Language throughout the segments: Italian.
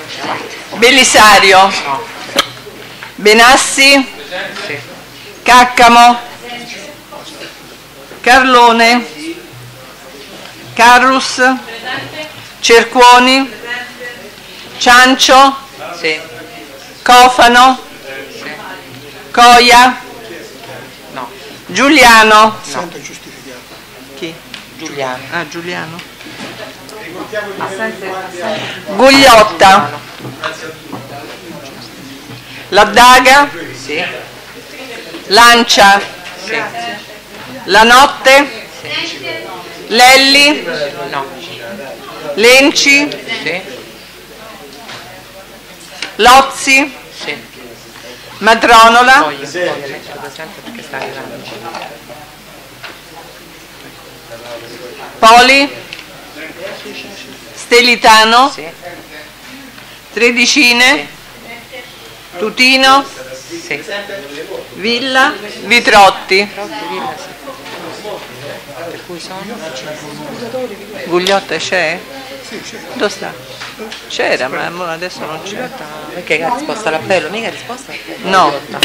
Belisario, Benassi, Caccamo, Carlone, Carrus, Cercuoni, Ciancio, Cofano, Coia, Giuliano. Chi? Giuliano. Ah, Giuliano. Gugliotta, Laddaga, Lancia, La Notte, Lelli, Lenci, Lozzi, Madronola, Poli, Stelitano, Tredicine, Tutino, Villa, Vitrotti. Gugliotta c'è? Dove sta? C'era, ma adesso non c'è. Perché ha risposto all'appello? Mica ha risposto? No.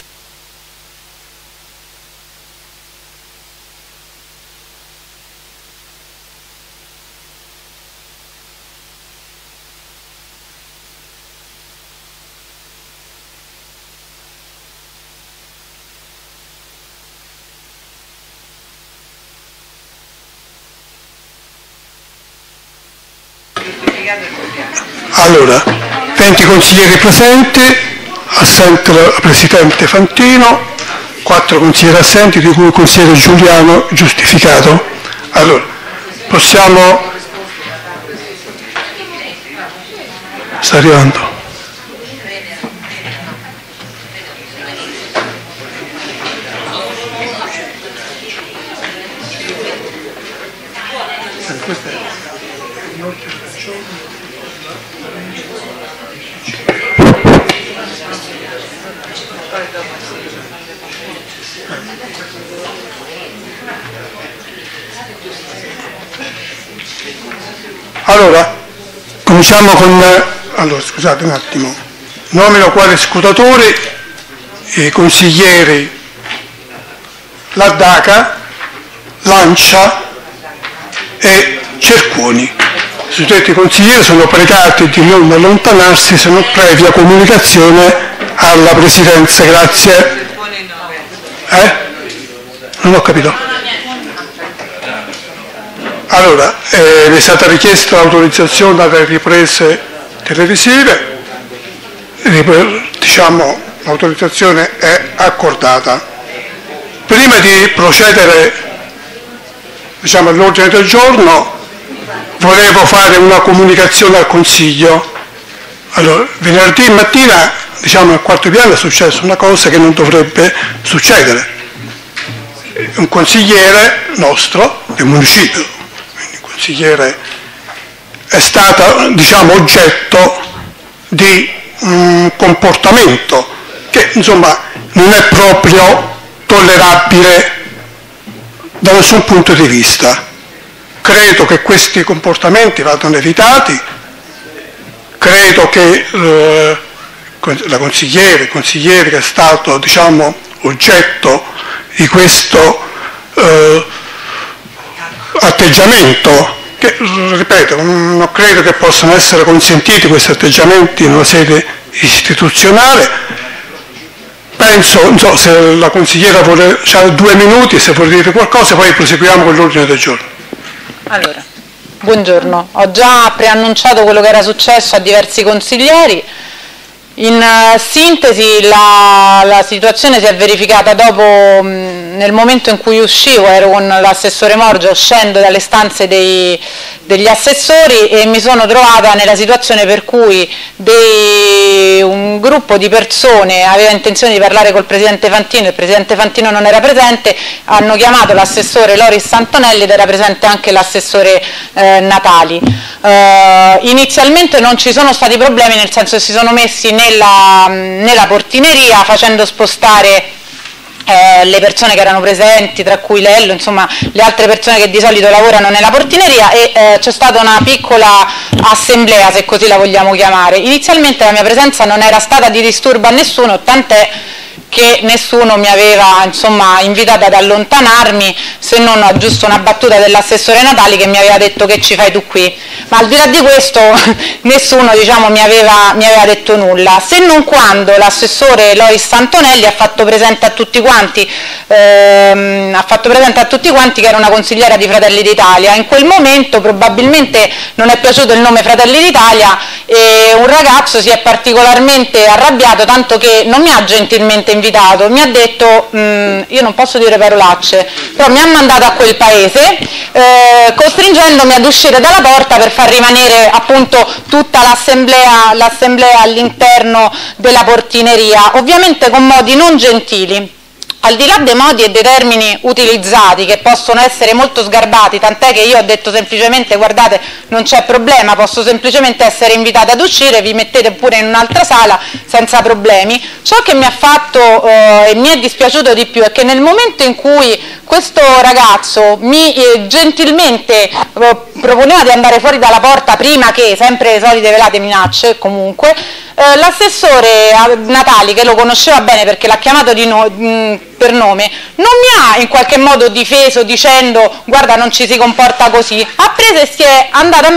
Allora, 20 consiglieri presenti, assente la Presidente Fantino, 4 consiglieri assenti, di cui il consigliere Giuliano giustificato. Allora, possiamo... Sta arrivando. Allora, cominciamo con... Allora, scusate un attimo. Nomino quali scrutatori i consiglieri Laddaca, Lancia e Cercuoni. I suddetti consiglieri sono pregati di non allontanarsi se non previa comunicazione alla Presidenza. Grazie. Non ho capito. Allora, mi è stata richiesta l'autorizzazione alle riprese televisive, diciamo l'autorizzazione è accordata. Prima di procedere, diciamo, all'ordine del giorno, volevo fare una comunicazione al Consiglio. Allora, venerdì mattina, diciamo al quarto piano, è successa una cosa che non dovrebbe succedere. Un consigliere nostro del municipio, consigliere, è stata, diciamo, oggetto di un comportamento che insomma non è proprio tollerabile da nessun punto di vista. Credo che questi comportamenti vadano evitati, credo che la consigliere, il consigliere che è stato, diciamo, oggetto di questo atteggiamento, che ripeto, non credo che possano essere consentiti questi atteggiamenti in una sede istituzionale. Penso, non so, se la consigliera vuole, ha 2 minuti, se vuole dire qualcosa, poi proseguiamo con l'ordine del giorno. Allora, buongiorno, ho già preannunciato quello che era successo a diversi consiglieri. In sintesi la situazione si è verificata dopo, nel momento in cui uscivo, ero con l'assessore Morgia, uscendo dalle stanze degli assessori, e mi sono trovata nella situazione per cui un gruppo di persone aveva intenzione di parlare col Presidente Fantino, il Presidente Fantino non era presente, hanno chiamato l'assessore Loris Antonelli ed era presente anche l'assessore Natali. Inizialmente non ci sono stati problemi, nel senso che si sono messi nella portineria facendo spostare le persone che erano presenti, tra cui Lello, insomma le altre persone che di solito lavorano nella portineria, e c'è stata una piccola assemblea, se così la vogliamo chiamare. Inizialmente la mia presenza non era stata di disturbo a nessuno, tant'è che nessuno mi aveva insomma invitata ad allontanarmi, se non a giusto una battuta dell'assessore Natali che mi aveva detto: che ci fai tu qui? Ma al di là di questo nessuno, diciamo, mi aveva detto nulla, se non quando l'assessore Lois Antonelli ha fatto presente a tutti quanti che era una consigliera di Fratelli d'Italia. In quel momento probabilmente non è piaciuto il nome Fratelli d'Italia e un ragazzo si è particolarmente arrabbiato, tanto che non mi ha gentilmente invitato, mi ha detto, io non posso dire parolacce, però mi ha mandato a quel paese costringendomi ad uscire dalla porta per far rimanere appunto tutta l'assemblea all'interno della portineria, ovviamente con modi non gentili. Al di là dei modi e dei termini utilizzati, che possono essere molto sgarbati, tant'è che io ho detto semplicemente: guardate, non c'è problema, posso semplicemente essere invitata ad uscire, vi mettete pure in un'altra sala senza problemi. Ciò che mi ha fatto e mi è dispiaciuto di più è che nel momento in cui questo ragazzo mi gentilmente proponeva di andare fuori dalla porta, prima che, sempre le solite velate minacce comunque, l'assessore Natali, che lo conosceva bene perché l'ha chiamato per nome, non mi ha in qualche modo difeso dicendo: guarda, non ci si comporta così. Ha preso e è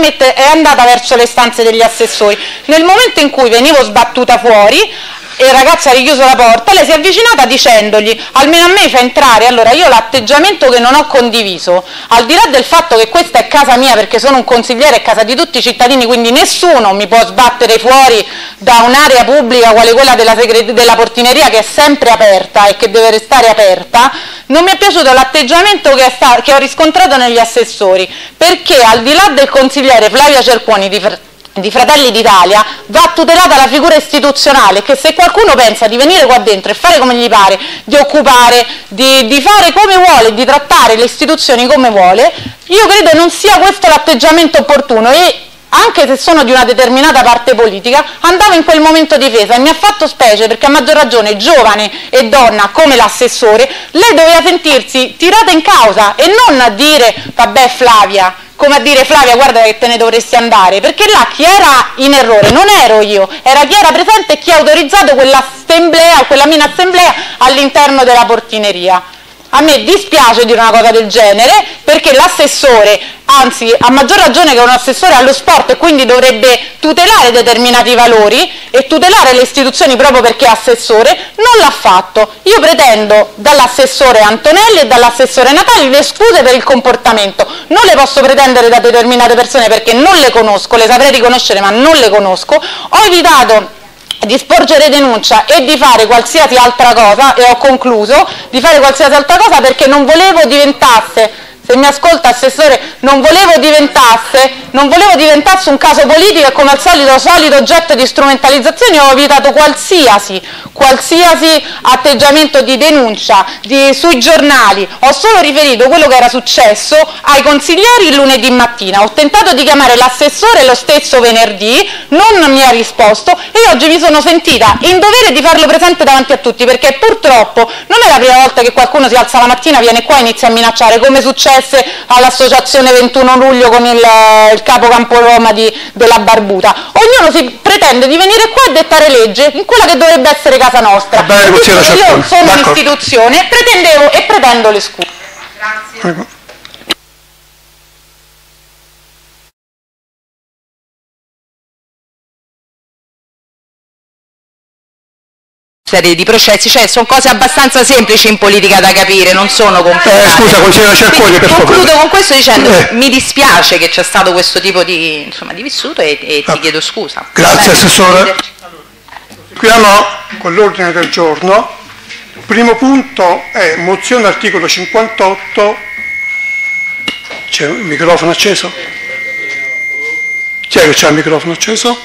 andata verso le stanze degli assessori. Nel momento in cui venivo sbattuta fuori e il ragazzo ha richiuso la porta, lei si è avvicinata dicendogli: almeno a me fa entrare. Allora io l'atteggiamento che non ho condiviso, al di là del fatto che questa è casa mia perché sono un consigliere, è casa di tutti i cittadini, quindi nessuno mi può sbattere fuori da un'area pubblica quale quella della portineria, che è sempre aperta e che deve restare aperta, non mi è piaciuto l'atteggiamento che ho riscontrato negli assessori, perché al di là del consigliere Flavia Cerponi di Fratelli d'Italia va tutelata la figura istituzionale, che se qualcuno pensa di venire qua dentro e fare come gli pare, di occupare, di fare come vuole, di trattare le istituzioni come vuole, io credo non sia questo l'atteggiamento opportuno, e anche se sono di una determinata parte politica andavo in quel momento difesa, e mi ha fatto specie perché, a maggior ragione giovane e donna come l'assessore, lei doveva sentirsi tirata in causa e non dire: vabbè Flavia, come a dire: Flavia, guarda che te ne dovresti andare, perché là chi era in errore non ero io, era chi era presente e chi ha autorizzato quell'assemblea, quella mini assemblea all'interno della portineria. A me dispiace dire una cosa del genere, perché l'assessore, anzi a maggior ragione che è un assessore allo sport e quindi dovrebbe tutelare determinati valori e tutelare le istituzioni proprio perché è assessore, non l'ha fatto. Io pretendo dall'assessore Antonelli e dall'assessore Natali le scuse per il comportamento, non le posso pretendere da determinate persone perché non le conosco, le saprei riconoscere ma non le conosco. Ho evitato di sporgere denuncia e di fare qualsiasi altra cosa, e ho concluso, di fare qualsiasi altra cosa perché non volevo diventasse, se mi ascolta assessore, non volevo diventasse un caso politico e come al solito oggetto di strumentalizzazione. Ho evitato qualsiasi atteggiamento di denuncia sui giornali, ho solo riferito quello che era successo ai consiglieri il lunedì mattina. Ho tentato di chiamare l'assessore lo stesso venerdì, non mi ha risposto, e oggi mi sono sentita in dovere di farlo presente davanti a tutti, perché purtroppo non è la prima volta che qualcuno si alza la mattina, viene qua e inizia a minacciare, come successe all'associazione 21 luglio con il capo Campoloma della Barbuta. Ognuno si pretende di venire qua e dettare legge in quella che dovrebbe essere casa nostra. Io sono un'istituzione, pretendevo e pretendo le scuse. Grazie. Serie di processi, cioè sono cose abbastanza semplici in politica da capire, non sono complicate. Scusa, consigliere Cerconi, per favore. Concludo con questo dicendo mi dispiace che c'è stato questo tipo di vissuto e ti chiedo scusa. Grazie assessore. Chiudiamo con l'ordine del giorno. Il primo punto è mozione articolo 58. C'è il microfono acceso? Chi è che c'ha il microfono acceso?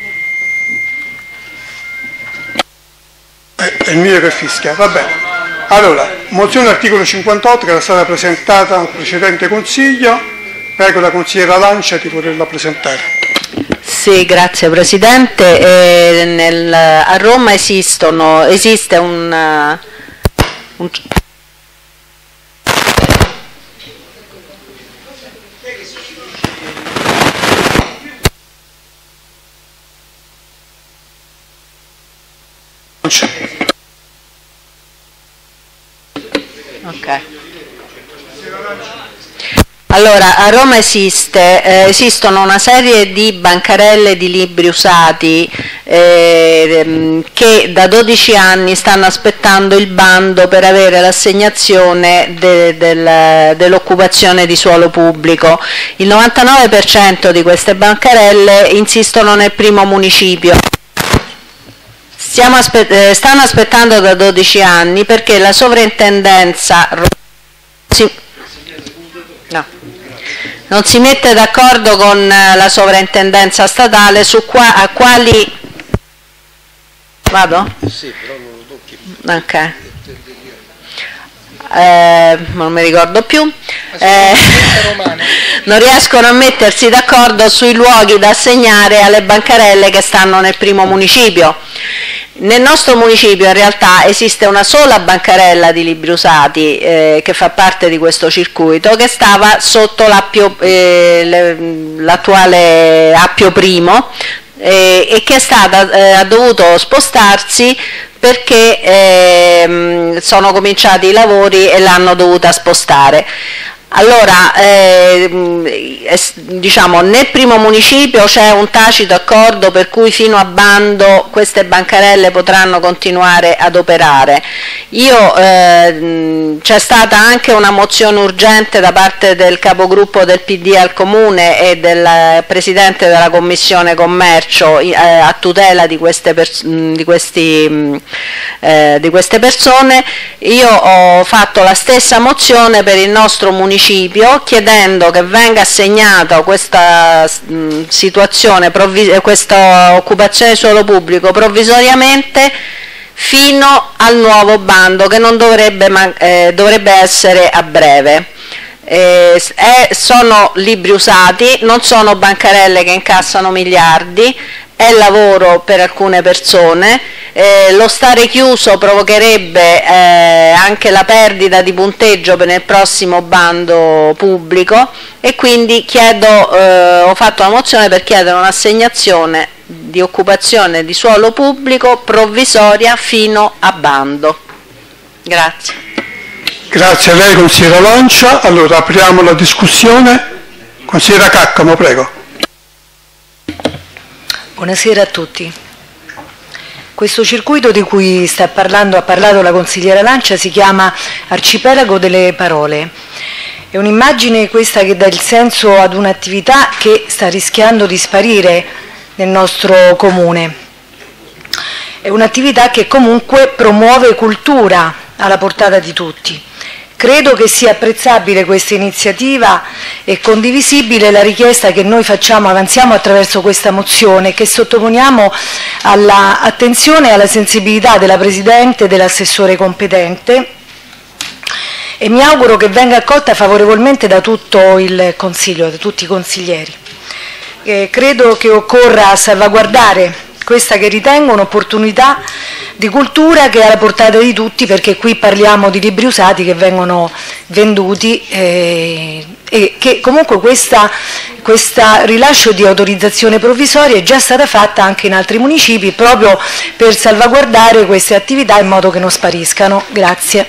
È il mio che fischia, va bene. Allora, mozione articolo 58 che era stata presentata al precedente consiglio, prego la consigliera Lancia di poterla presentare. Sì, grazie Presidente. A Roma esiste un Ok. Allora, a Roma esistono una serie di bancarelle di libri usati che da 12 anni stanno aspettando il bando per avere l'assegnazione dell'occupazione di suolo pubblico. Il 99% di queste bancarelle insistono nel primo municipio. Stanno aspettando da 12 anni perché la sovrintendenza non si mette d'accordo con la sovrintendenza statale su a quali... Vado? Sì, però non lo tocchi. Ok. Non mi ricordo più. Non riescono a mettersi d'accordo sui luoghi da assegnare alle bancarelle che stanno nel primo municipio. Nel nostro municipio in realtà esiste una sola bancarella di libri usati che fa parte di questo circuito, che stava sotto l'attuale Appio Primo e che ha dovuto spostarsi perché sono cominciati i lavori e l'hanno dovuta spostare. Allora, diciamo, nel primo municipio c'è un tacito accordo per cui fino a bando queste bancarelle potranno continuare ad operare. C'è stata anche una mozione urgente da parte del capogruppo del PD al Comune e del Presidente della Commissione Commercio a tutela di queste persone. Io ho fatto la stessa mozione per il nostro municipio chiedendo che venga assegnata questa situazione, questa occupazione di suolo pubblico provvisoriamente fino al nuovo bando che non dovrebbe essere a breve. Sono libri usati, non sono bancarelle che incassano miliardi, è lavoro per alcune persone, lo stare chiuso provocherebbe anche la perdita di punteggio per il prossimo bando pubblico e quindi ho fatto una mozione per chiedere un'assegnazione di occupazione di suolo pubblico provvisoria fino a bando. Grazie. Grazie a lei, consigliera Lancia. Allora apriamo la discussione. Consigliera Caccamo, prego. Buonasera a tutti. Questo circuito di cui ha parlato la consigliera Lancia, si chiama Arcipelago delle Parole. È un'immagine questa che dà il senso ad un'attività che sta rischiando di sparire nel nostro comune. È un'attività che comunque promuove cultura alla portata di tutti. Credo che sia apprezzabile questa iniziativa e condivisibile la richiesta che noi avanziamo attraverso questa mozione, che sottoponiamo all'attenzione e alla sensibilità della Presidente e dell'assessore competente, e mi auguro che venga accolta favorevolmente da tutto il Consiglio, da tutti i consiglieri. Credo che occorra salvaguardare questa che ritengo un'opportunità di cultura che è alla portata di tutti, perché qui parliamo di libri usati che vengono venduti e che comunque questo rilascio di autorizzazione provvisoria è già stata fatta anche in altri municipi proprio per salvaguardare queste attività in modo che non spariscano. Grazie.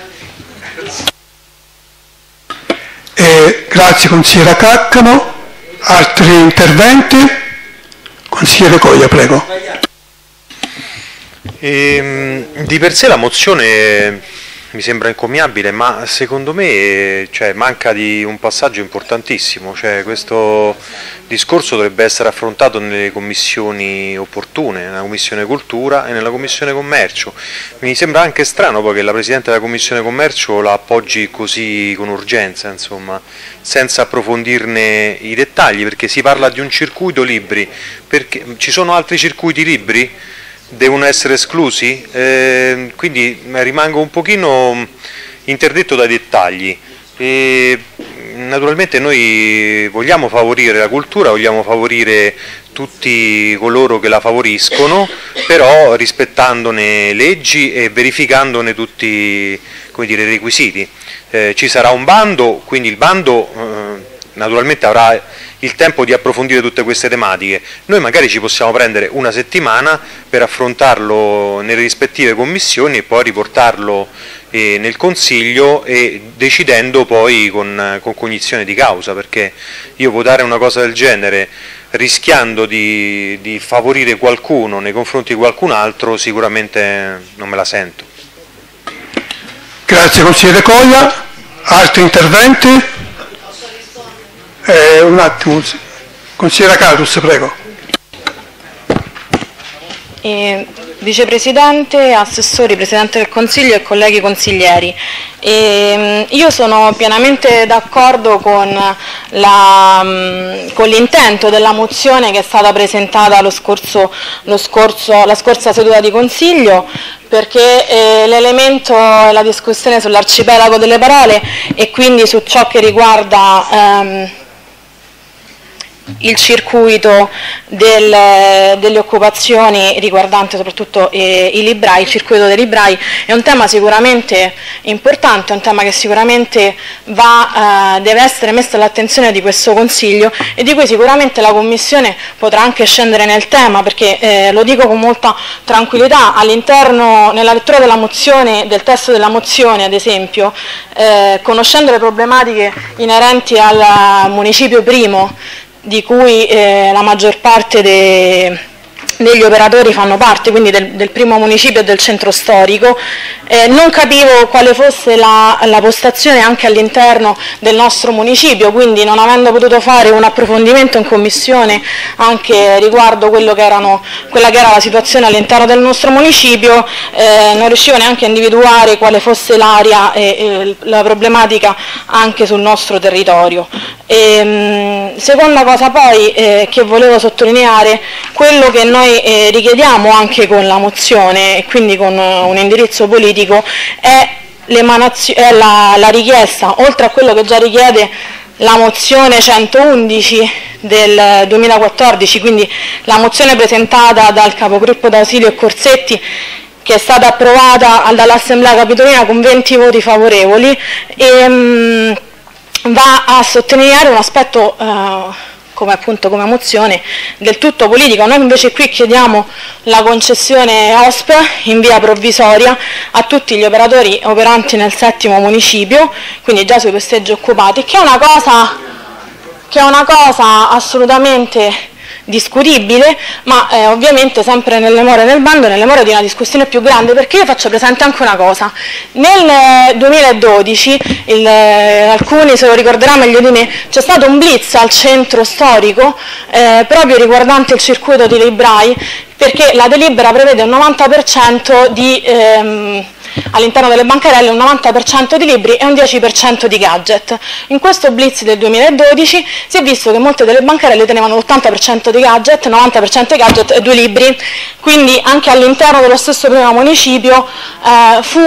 Grazie consigliera Caccamo. Altri interventi? Consigliere Coia, prego. Di per sé la mozione mi sembra encomiabile, ma secondo me manca di un passaggio importantissimo. Questo discorso dovrebbe essere affrontato nelle commissioni opportune, nella Commissione Cultura e nella Commissione Commercio. Mi sembra anche strano poi che la Presidente della Commissione Commercio la appoggi così con urgenza, insomma, senza approfondirne i dettagli, perché si parla di un circuito libri, perché ci sono altri circuiti libri? Devono essere esclusi? Quindi rimango un pochino interdetto dai dettagli. Naturalmente noi vogliamo favorire la cultura, vogliamo favorire tutti coloro che la favoriscono, però rispettandone leggi e verificandone tutti come dire, requisiti. Ci sarà un bando, quindi il bando naturalmente avrà il tempo di approfondire tutte queste tematiche. Noi magari ci possiamo prendere una settimana per affrontarlo nelle rispettive commissioni e poi riportarlo nel Consiglio, e decidendo poi con cognizione di causa, perché io votare una cosa del genere rischiando di favorire qualcuno nei confronti di qualcun altro sicuramente non me la sento. Grazie consigliere Coglia. Altri interventi? Un attimo, consigliera Carus, prego. Vicepresidente, assessori, Presidente del Consiglio e colleghi consiglieri, io sono pienamente d'accordo con l'intento della mozione che è stata presentata la scorsa seduta di Consiglio, perché l'elemento è la discussione sull'arcipelago delle parole e quindi su ciò che riguarda il circuito delle occupazioni riguardante soprattutto i librai, il circuito dei librai è un tema sicuramente importante, è un tema che sicuramente deve essere messo all'attenzione di questo Consiglio e di cui sicuramente la Commissione potrà anche scendere nel tema, perché lo dico con molta tranquillità, all'interno, nella lettura della mozione, del testo della mozione ad esempio, conoscendo le problematiche inerenti al municipio primo, di cui la maggior parte degli operatori fanno parte, quindi del primo municipio e del centro storico, non capivo quale fosse la postazione anche all'interno del nostro municipio, quindi non avendo potuto fare un approfondimento in commissione anche riguardo quella che era la situazione all'interno del nostro municipio, non riuscivo neanche a individuare quale fosse l'area e la problematica anche sul nostro territorio. Seconda cosa poi che volevo sottolineare, quello che noi richiediamo anche con la mozione e quindi con un indirizzo politico è la richiesta, oltre a quello che già richiede la mozione 111 del 2014, quindi la mozione presentata dal capogruppo D'Ausilio e Corsetti, che è stata approvata dall'Assemblea Capitolina con 20 voti favorevoli, e va a sottolineare un aspetto come mozione del tutto politica. Noi invece qui chiediamo la concessione OSP in via provvisoria a tutti gli operatori operanti nel 7° municipio, quindi già sui posteggi occupati, che è una cosa assolutamente discutibile, ma ovviamente sempre nelle more del bando, nelle more di una discussione più grande, perché io faccio presente anche una cosa. Nel 2012, alcuni se lo ricorderanno meglio di me, c'è stato un blitz al centro storico proprio riguardante il circuito di librai, perché la delibera prevede un 90% all'interno delle bancarelle un 90% di libri e un 10% di gadget. In questo blitz del 2012 si è visto che molte delle bancarelle tenevano l'80% di gadget, 90% di gadget e 2 libri, quindi anche all'interno dello stesso primo municipio fu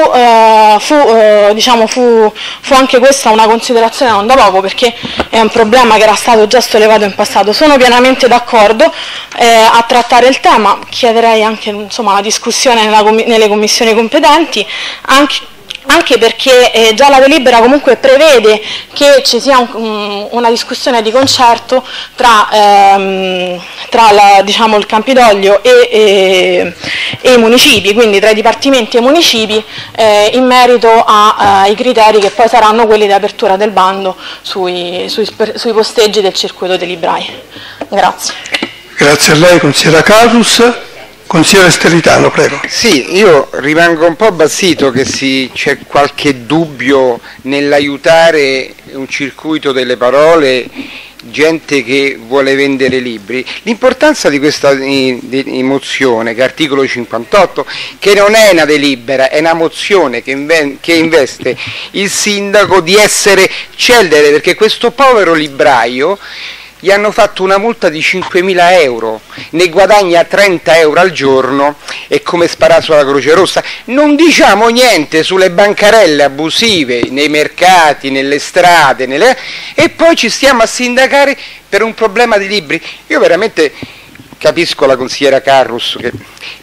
anche questa una considerazione non da poco, perché è un problema che era stato già sollevato in passato. Sono pienamente d'accordo a trattare il tema, chiederei anche una discussione nelle commissioni competenti, anche perché già la delibera comunque prevede che ci sia una discussione di concerto tra il Campidoglio e i municipi, quindi tra i dipartimenti e i municipi, in merito ai criteri che poi saranno quelli di apertura del bando sui posteggi del circuito dei librai. Grazie. Grazie a lei, consigliera Carus. Consigliere Stellitano, prego. Sì, io rimango un po' basito che c'è qualche dubbio nell'aiutare un circuito delle parole, gente che vuole vendere libri. L'importanza di questa mozione, che è articolo 58, che non è una delibera, è una mozione che investe il sindaco di essere celere, perché questo povero libraio gli hanno fatto una multa di 5.000 euro, ne guadagna 30 euro al giorno, è come sparare sulla Croce Rossa. Non diciamo niente sulle bancarelle abusive nei mercati, nelle strade, e poi ci stiamo a sindacare per un problema di libri. Io veramente capisco la consigliera Carus,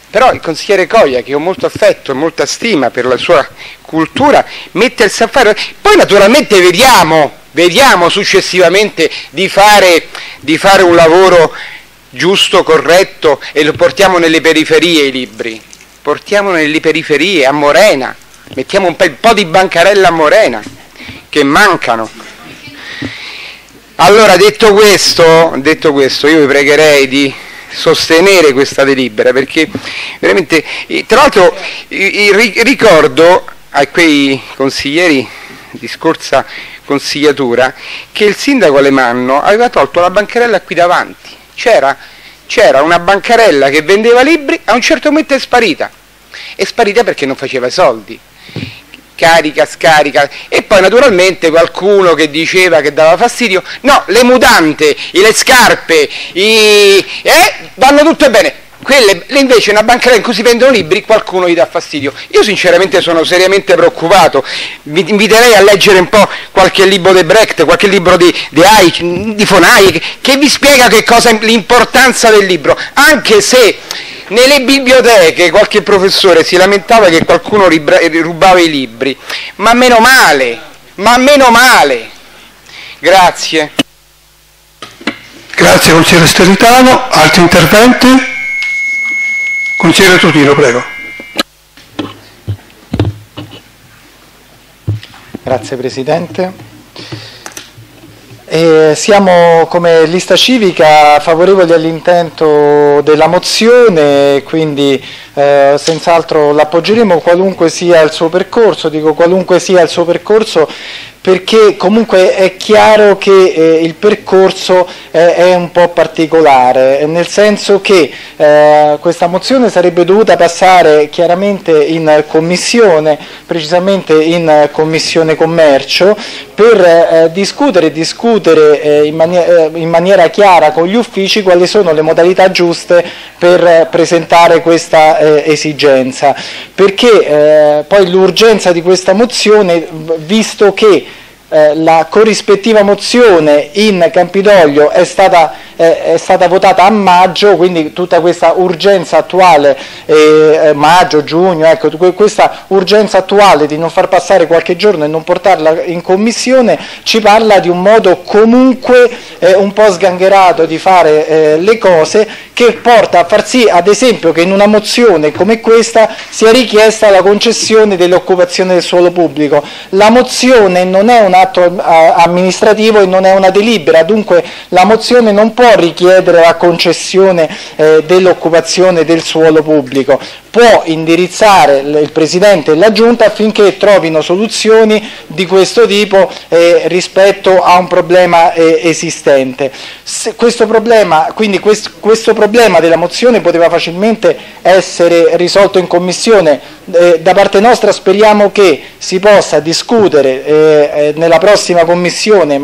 Però il consigliere Coia, che ho molto affetto e molta stima per la sua cultura, mette il San-Faro. Poi naturalmente vediamo successivamente di fare un lavoro giusto, corretto, e lo portiamo nelle periferie i libri. Portiamo nelle periferie, a Morena, mettiamo un po' di bancarella a Morena, che mancano. Allora, detto questo, io vi pregherei di sostenere questa delibera, perché veramente, tra l'altro ricordo a quei consiglieri di scorsa consigliatura che il sindaco Alemanno aveva tolto la bancarella qui davanti. C'era una bancarella che vendeva libri, a un certo momento è sparita perché non faceva soldi, carica, scarica, e poi naturalmente qualcuno che diceva che dava fastidio, no, le mutande, le scarpe, vanno tutte bene, quelle invece una bancarella in cui si vendono libri, qualcuno gli dà fastidio. Io sinceramente sono seriamente preoccupato, vi inviterei a leggere un po' qualche libro di Brecht, qualche libro di von Hayek, che vi spiega che cosa è l'importanza del libro, anche se nelle biblioteche qualche professore si lamentava che qualcuno rubava i libri, ma meno male. Grazie. Grazie consigliere Steritano. Altri interventi? Consigliere Tutino, prego. Grazie Presidente. Siamo come lista civica favorevoli all'intento della mozione, quindi senz'altro l'appoggeremo qualunque sia il suo percorso, perché comunque è chiaro che il percorso è un po' particolare, nel senso che questa mozione sarebbe dovuta passare chiaramente in commissione, precisamente in commissione commercio, per discutere in maniera chiara con gli uffici quali sono le modalità giuste per presentare questa esigenza, perché poi l'urgenza di questa mozione, visto che la corrispettiva mozione in Campidoglio è stata votata a maggio, quindi tutta questa urgenza attuale, maggio, giugno, ecco, questa urgenza attuale di non far passare qualche giorno e non portarla in commissione ci parla di un modo comunque un po' sgangherato di fare le cose, che porta a far sì, ad esempio, che in una mozione come questa sia richiesta la concessione dell'occupazione del suolo pubblico. La mozione non è un atto amministrativo e non è una delibera, dunque la mozione non può richiedere la concessione dell'occupazione del suolo pubblico, può indirizzare il Presidente e la Giunta affinché trovino soluzioni di questo tipo rispetto a un problema esistente. Questo problema della mozione poteva facilmente essere risolto in commissione. Da parte nostra speriamo che si possa discutere nella prossima commissione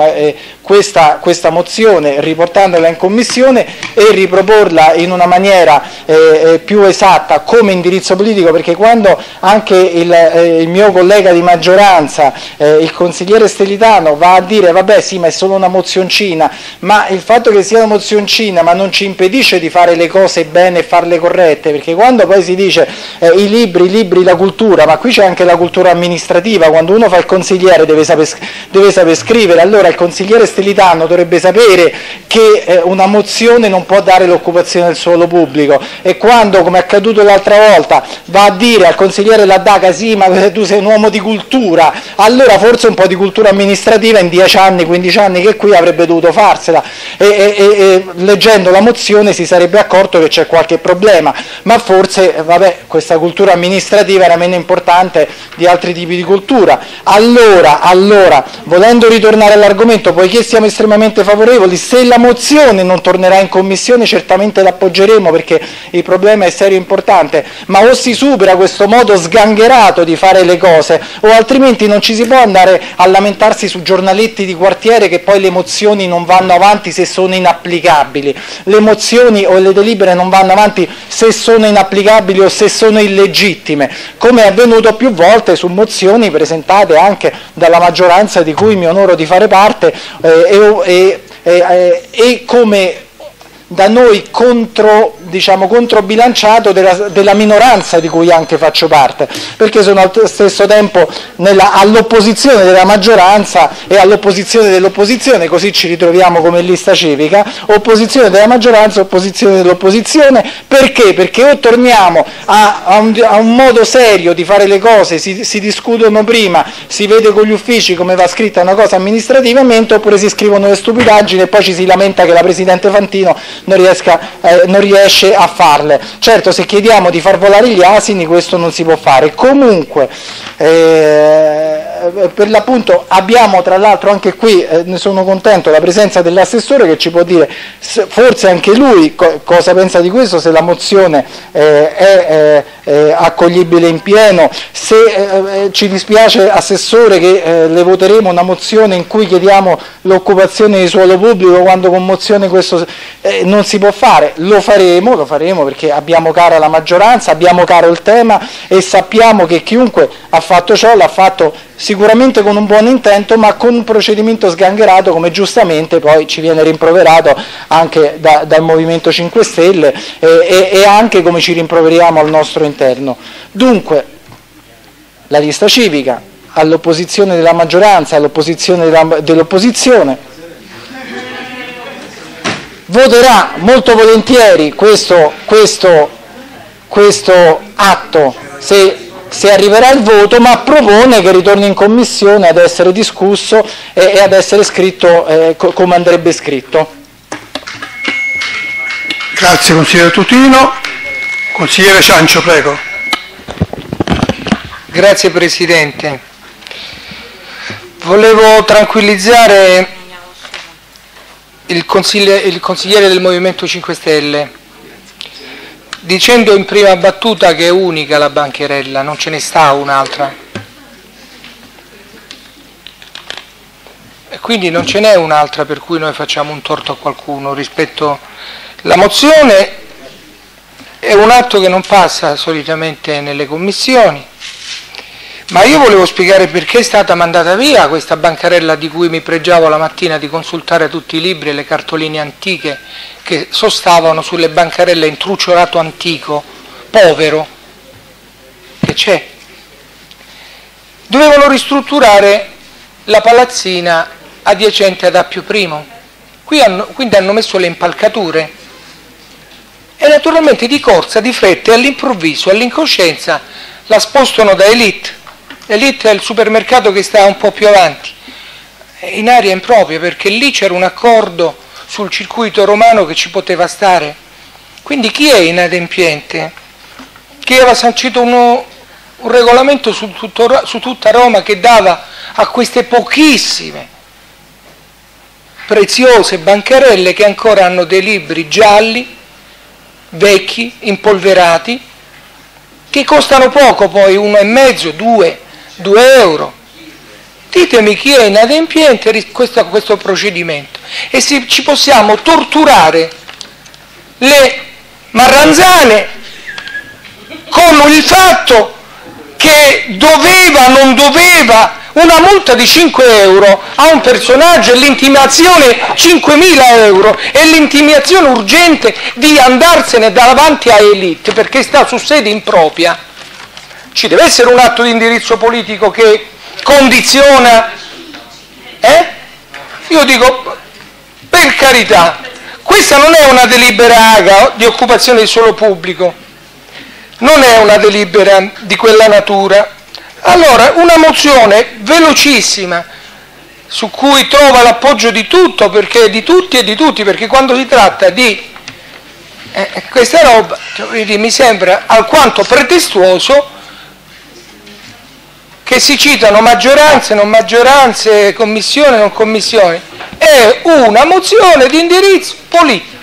questa mozione, riportandola in commissione e riproporla in una maniera più esatta come indirizzo politico, perché quando anche il mio collega di maggioranza, il consigliere Steritano, va a dire vabbè sì, ma è solo una mozioncina, ma il fatto che sia una mozioncina ma non ci impedisce di fare le cose bene e farle corrette, perché quando poi si dice i libri, la cultura, ma qui c'è anche la cultura amministrativa, quando uno fa il consigliere deve saper scrivere, allora il consigliere Steritano dovrebbe sapere che una mozione non può dare l'occupazione del suolo pubblico, e quando, come è accaduto l'altra volta, va a dire al consigliere Laddaca sì, ma tu sei un uomo di cultura, allora forse un po' di cultura amministrativa in 10 anni, 15 anni che qui avrebbe dovuto farsela, e leggendo la mozione si sarebbe accorto che c'è qualche problema, ma forse vabbè, questa cultura amministrativa era meno importante di altri tipi di cultura. Allora, volendo ritornare all'argomento, poiché siamo estremamente favorevoli, se la mozione non tornerà in commissione certamente l'appoggeremo, perché il problema è serio e importante, ma o si supera questo modo sgangherato di fare le cose, o altrimenti non ci si può andare a lamentarsi su giornaletti di quartiere che poi le mozioni non vanno avanti se sono inapplicabili. Le mozioni o le delibere non vanno avanti se sono inapplicabili o se sono illegittime, come è avvenuto più volte su mozioni presentate anche dalla maggioranza di cui mi onoro di fare parte, e come da noi diciamo, controbilanciato della minoranza di cui anche faccio parte, perché sono allo stesso tempo all'opposizione della maggioranza e all'opposizione dell'opposizione, così ci ritroviamo come lista civica, opposizione della maggioranza, opposizione dell'opposizione. Perché? Perché o torniamo a un modo serio di fare le cose, si discutono prima, si vede con gli uffici come va scritta una cosa amministrativamente, oppure si scrivono le stupidaggini e poi ci si lamenta che la Presidente Fantino non riesce a farle. Certo, se chiediamo di far volare gli asini questo non si può fare. Comunque, per l'appunto abbiamo tra l'altro anche qui, ne sono contento, la presenza dell'assessore che ci può dire forse anche lui cosa pensa di questo, se la mozione è accoglibile in pieno, se ci dispiace assessore che le voteremo una mozione in cui chiediamo l'occupazione di suolo pubblico quando con mozione questo non si può fare. Lo faremo perché abbiamo cara la maggioranza, abbiamo caro il tema e sappiamo che chiunque ha fatto ciò l'ha fatto sicuramente con un buon intento, ma con un procedimento sgangherato, come giustamente poi ci viene rimproverato anche dal Movimento 5 Stelle e anche come ci rimproveriamo al nostro interno. Dunque, la lista civica, all'opposizione della maggioranza, all'opposizione dell'opposizione, voterà molto volentieri questo atto se arriverà il voto, ma propone che ritorni in commissione ad essere discusso e ad essere scritto come andrebbe scritto. Grazie consigliere Tutino. Consigliere Ciancio, prego. Grazie Presidente. Volevo tranquillizzare il consigliere del Movimento 5 Stelle dicendo in prima battuta che è unica la bancherella, non ce ne sta un'altra. E quindi non ce n'è un'altra per cui noi facciamo un torto a qualcuno rispetto. La mozione è un atto che non passa solitamente nelle commissioni, ma io volevo spiegare perché è stata mandata via questa bancarella di cui mi pregiavo la mattina di consultare tutti i libri e le cartoline antiche che sostavano sulle bancarelle in trucciolato antico, povero, che c'è. Dovevano ristrutturare la palazzina adiacente ad Appio I, quindi hanno messo le impalcature e naturalmente di corsa, di fretta e all'improvviso, all'incoscienza la spostano da Elite. Elite è il supermercato che sta un po' più avanti, in area impropria, perché lì c'era un accordo sul circuito romano che ci poteva stare. Quindi chi è inadempiente? Chi aveva sancito un regolamento su tutta Roma che dava a queste pochissime preziose bancarelle che ancora hanno dei libri gialli, vecchi, impolverati, che costano poco, poi 1,5, 2 euro. Ditemi chi è inadempiente a questo procedimento e se ci possiamo torturare le marranzane con il fatto che non doveva una multa di 5 euro a un personaggio e l'intimazione 5.000 euro e l'intimazione urgente di andarsene davanti a Elite perché sta su sede impropria. Ci deve essere un atto di indirizzo politico che condiziona, Io dico, per carità, questa non è una delibera AGA di occupazione di suolo pubblico, non è una delibera di quella natura. Allora, una mozione velocissima, su cui trova l'appoggio di tutto, perché di tutti e di tutti, perché quando si tratta di questa roba, mi sembra alquanto pretestuoso che si citano maggioranze, non maggioranze, commissioni, non commissioni. È una mozione di indirizzo politico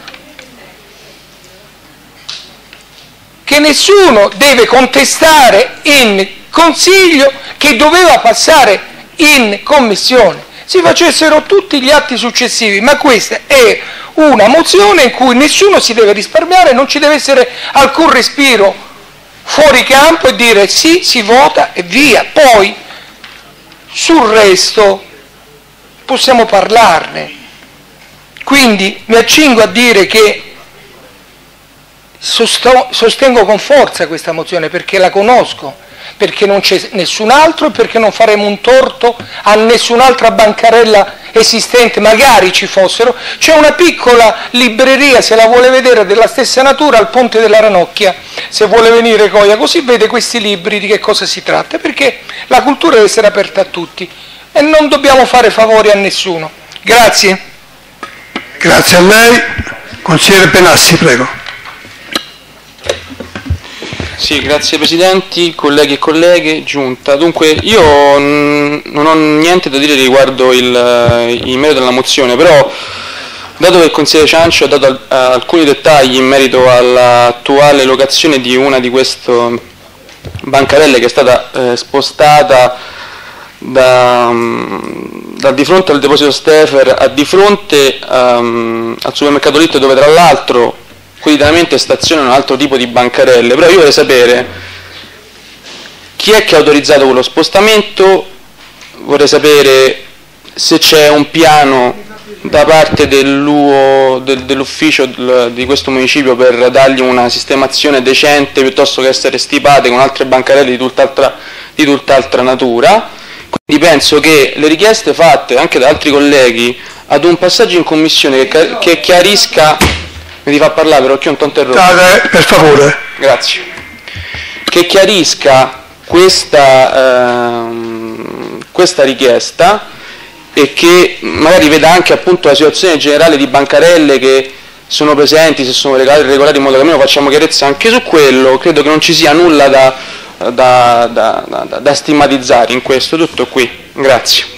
che nessuno deve contestare in Consiglio, che doveva passare in Commissione. Si facessero tutti gli atti successivi, ma questa è una mozione in cui nessuno si deve risparmiare, non ci deve essere alcun respiro fuori campo e dire sì, si vota e via. Poi sul resto possiamo parlarne. Quindi mi accingo a dire che sostengo con forza questa mozione perché la conosco, perché non c'è nessun altro e perché non faremo un torto a nessun'altra bancarella esistente, magari ci fossero. C'è una piccola libreria, se la vuole vedere, della stessa natura al Ponte della Ranocchia, se vuole venire Coia, così vede questi libri di che cosa si tratta, perché la cultura deve essere aperta a tutti e non dobbiamo fare favori a nessuno. Grazie. Grazie a lei. Consigliere Benassi, prego. Sì, grazie Presidenti, colleghi e colleghe, Giunta. Dunque, io non ho niente da dire riguardo il merito della mozione, però dato che il consigliere Ciancio ha dato alcuni dettagli in merito all'attuale locazione di una di queste bancarelle che è stata spostata da di fronte al deposito Stefer a di fronte al supermercato Litto, dove tra l'altro quotidianamente stazionano un altro tipo di bancarelle, però io vorrei sapere chi è che ha autorizzato quello spostamento, vorrei sapere se c'è un piano da parte dell'ufficio di questo municipio per dargli una sistemazione decente piuttosto che essere stipate con altre bancarelle di tutt'altra natura. Quindi penso che le richieste fatte anche da altri colleghi ad un passaggio in commissione che chiarisca. Mi fa parlare però che non ti ho interrotto. Per favore. Grazie. Che chiarisca questa richiesta e che magari veda anche appunto la situazione generale di bancarelle che sono presenti, se sono regolari in modo che almeno facciamo chiarezza anche su quello. Credo che non ci sia nulla da stigmatizzare in questo, tutto qui. Grazie.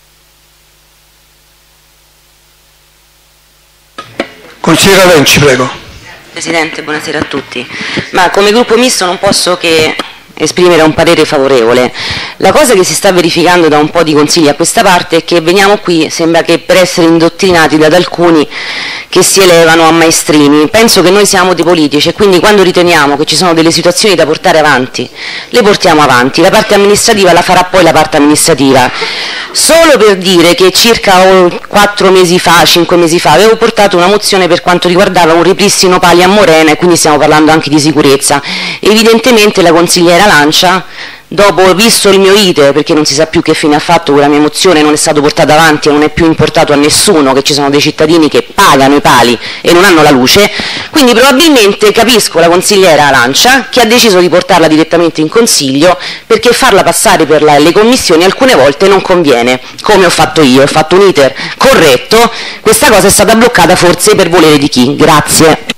Consigliere Lenci, prego. Presidente, buonasera a tutti. Ma come gruppo misto non posso che esprimere un parere favorevole. La cosa che si sta verificando da un po' di consigli a questa parte è che veniamo qui, sembra che per essere indottrinati da alcuni che si elevano a maestrini. Penso che noi siamo dei politici e quindi quando riteniamo che ci sono delle situazioni da portare avanti, le portiamo avanti. La parte amministrativa la farà poi la parte amministrativa. Solo per dire che circa 4 mesi fa, 5 mesi fa, avevo portato una mozione per quanto riguardava un ripristino pali a Morena e quindi stiamo parlando anche di sicurezza. Evidentemente la consigliera Lancia, dopo visto il mio iter, perché non si sa più che fine ha fatto quella mia mozione, non è stato portato avanti e non è più importato a nessuno, che ci sono dei cittadini che pagano i pali e non hanno la luce, quindi probabilmente capisco la consigliera Lancia che ha deciso di portarla direttamente in consiglio, perché farla passare per le commissioni alcune volte non conviene, come ho fatto io, ho fatto un iter corretto, questa cosa è stata bloccata forse per volere di chi? Grazie.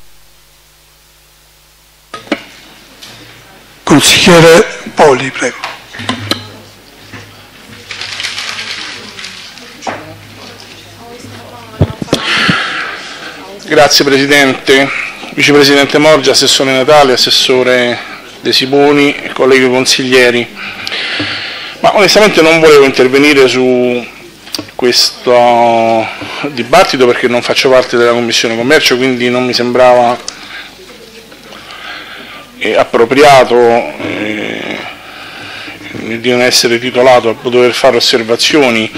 Consigliere Poli, prego. Grazie Presidente, Vicepresidente Morgia, Assessore Natale, Assessore De Siboni e colleghi consiglieri. Ma onestamente non volevo intervenire su questo dibattito perché non faccio parte della Commissione Commercio, quindi non mi sembrava appropriato di non essere titolato a dover fare osservazioni.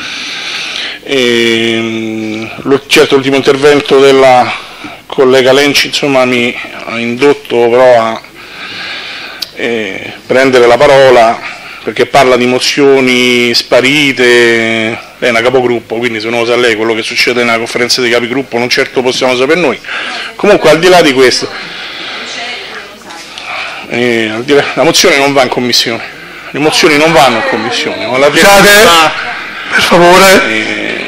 Certo, l'ultimo intervento della collega Lenci insomma mi ha indotto però a prendere la parola perché parla di mozioni sparite. Lei è una capogruppo, quindi se non lo sa lei quello che succede nella conferenza dei capigruppo non certo possiamo sapere noi. Comunque al di là di questo, la mozione non va in commissione, le mozioni non vanno in commissione. Per favore.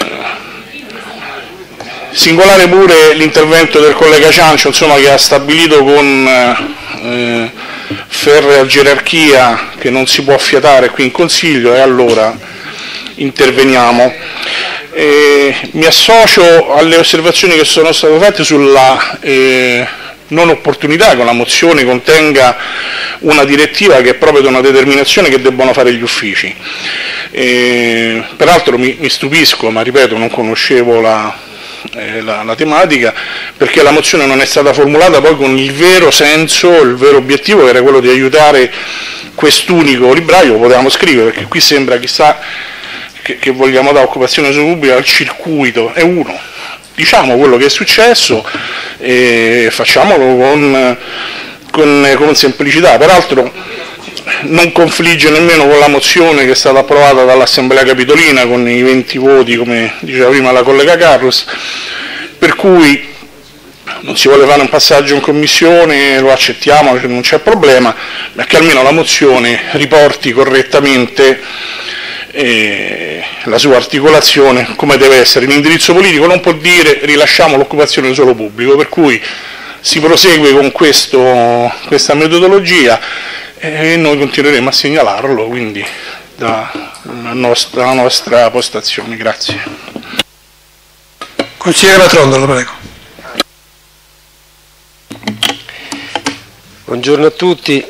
Singolare pure l'intervento del collega Ciancio, insomma, che ha stabilito con ferrea gerarchia che non si può affiatare qui in Consiglio e allora interveniamo. Mi associo alle osservazioni che sono state fatte sulla non opportunità che la mozione contenga una direttiva che è proprio di una determinazione che debbono fare gli uffici. Peraltro mi stupisco, ma ripeto, non conoscevo la tematica, perché la mozione non è stata formulata poi con il vero senso, il vero obiettivo che era quello di aiutare quest'unico libraio. Lo potevamo scrivere, perché qui sembra chissà che vogliamo dare occupazione pubblica al circuito, è uno, diciamo quello che è successo e facciamolo con semplicità. Peraltro non confligge nemmeno con la mozione che è stata approvata dall'Assemblea Capitolina con i 20 voti, come diceva prima la collega Carlos, per cui non si vuole fare un passaggio in commissione, lo accettiamo, non c'è problema, ma che almeno la mozione riporti correttamente la sua articolazione come deve essere. L'indirizzo politico non può dire rilasciamo l'occupazione del suolo pubblico, per cui si prosegue con questa metodologia e noi continueremo a segnalarlo, quindi dalla nostra postazione. Grazie. Consigliere Matrondo, lo prego. Buongiorno a tutti.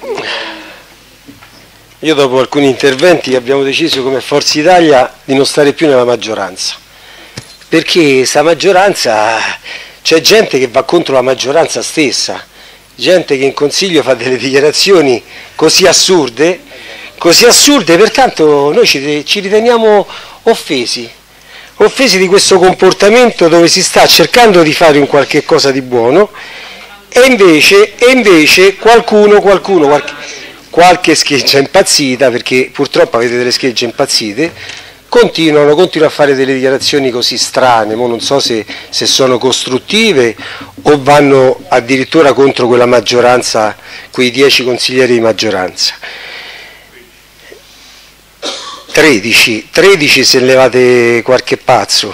Io dopo alcuni interventi abbiamo deciso come Forza Italia di non stare più nella maggioranza, perché questa maggioranza, c'è gente che va contro la maggioranza stessa, gente che in Consiglio fa delle dichiarazioni così assurde, pertanto noi ci riteniamo offesi di questo comportamento dove si sta cercando di fare un qualche cosa di buono e invece qualche scheggia impazzita, perché purtroppo avete delle schegge impazzite, continuano a fare delle dichiarazioni così strane, non so se sono costruttive o vanno addirittura contro quella maggioranza, quei 10 consiglieri di maggioranza. 13 se levate qualche pazzo,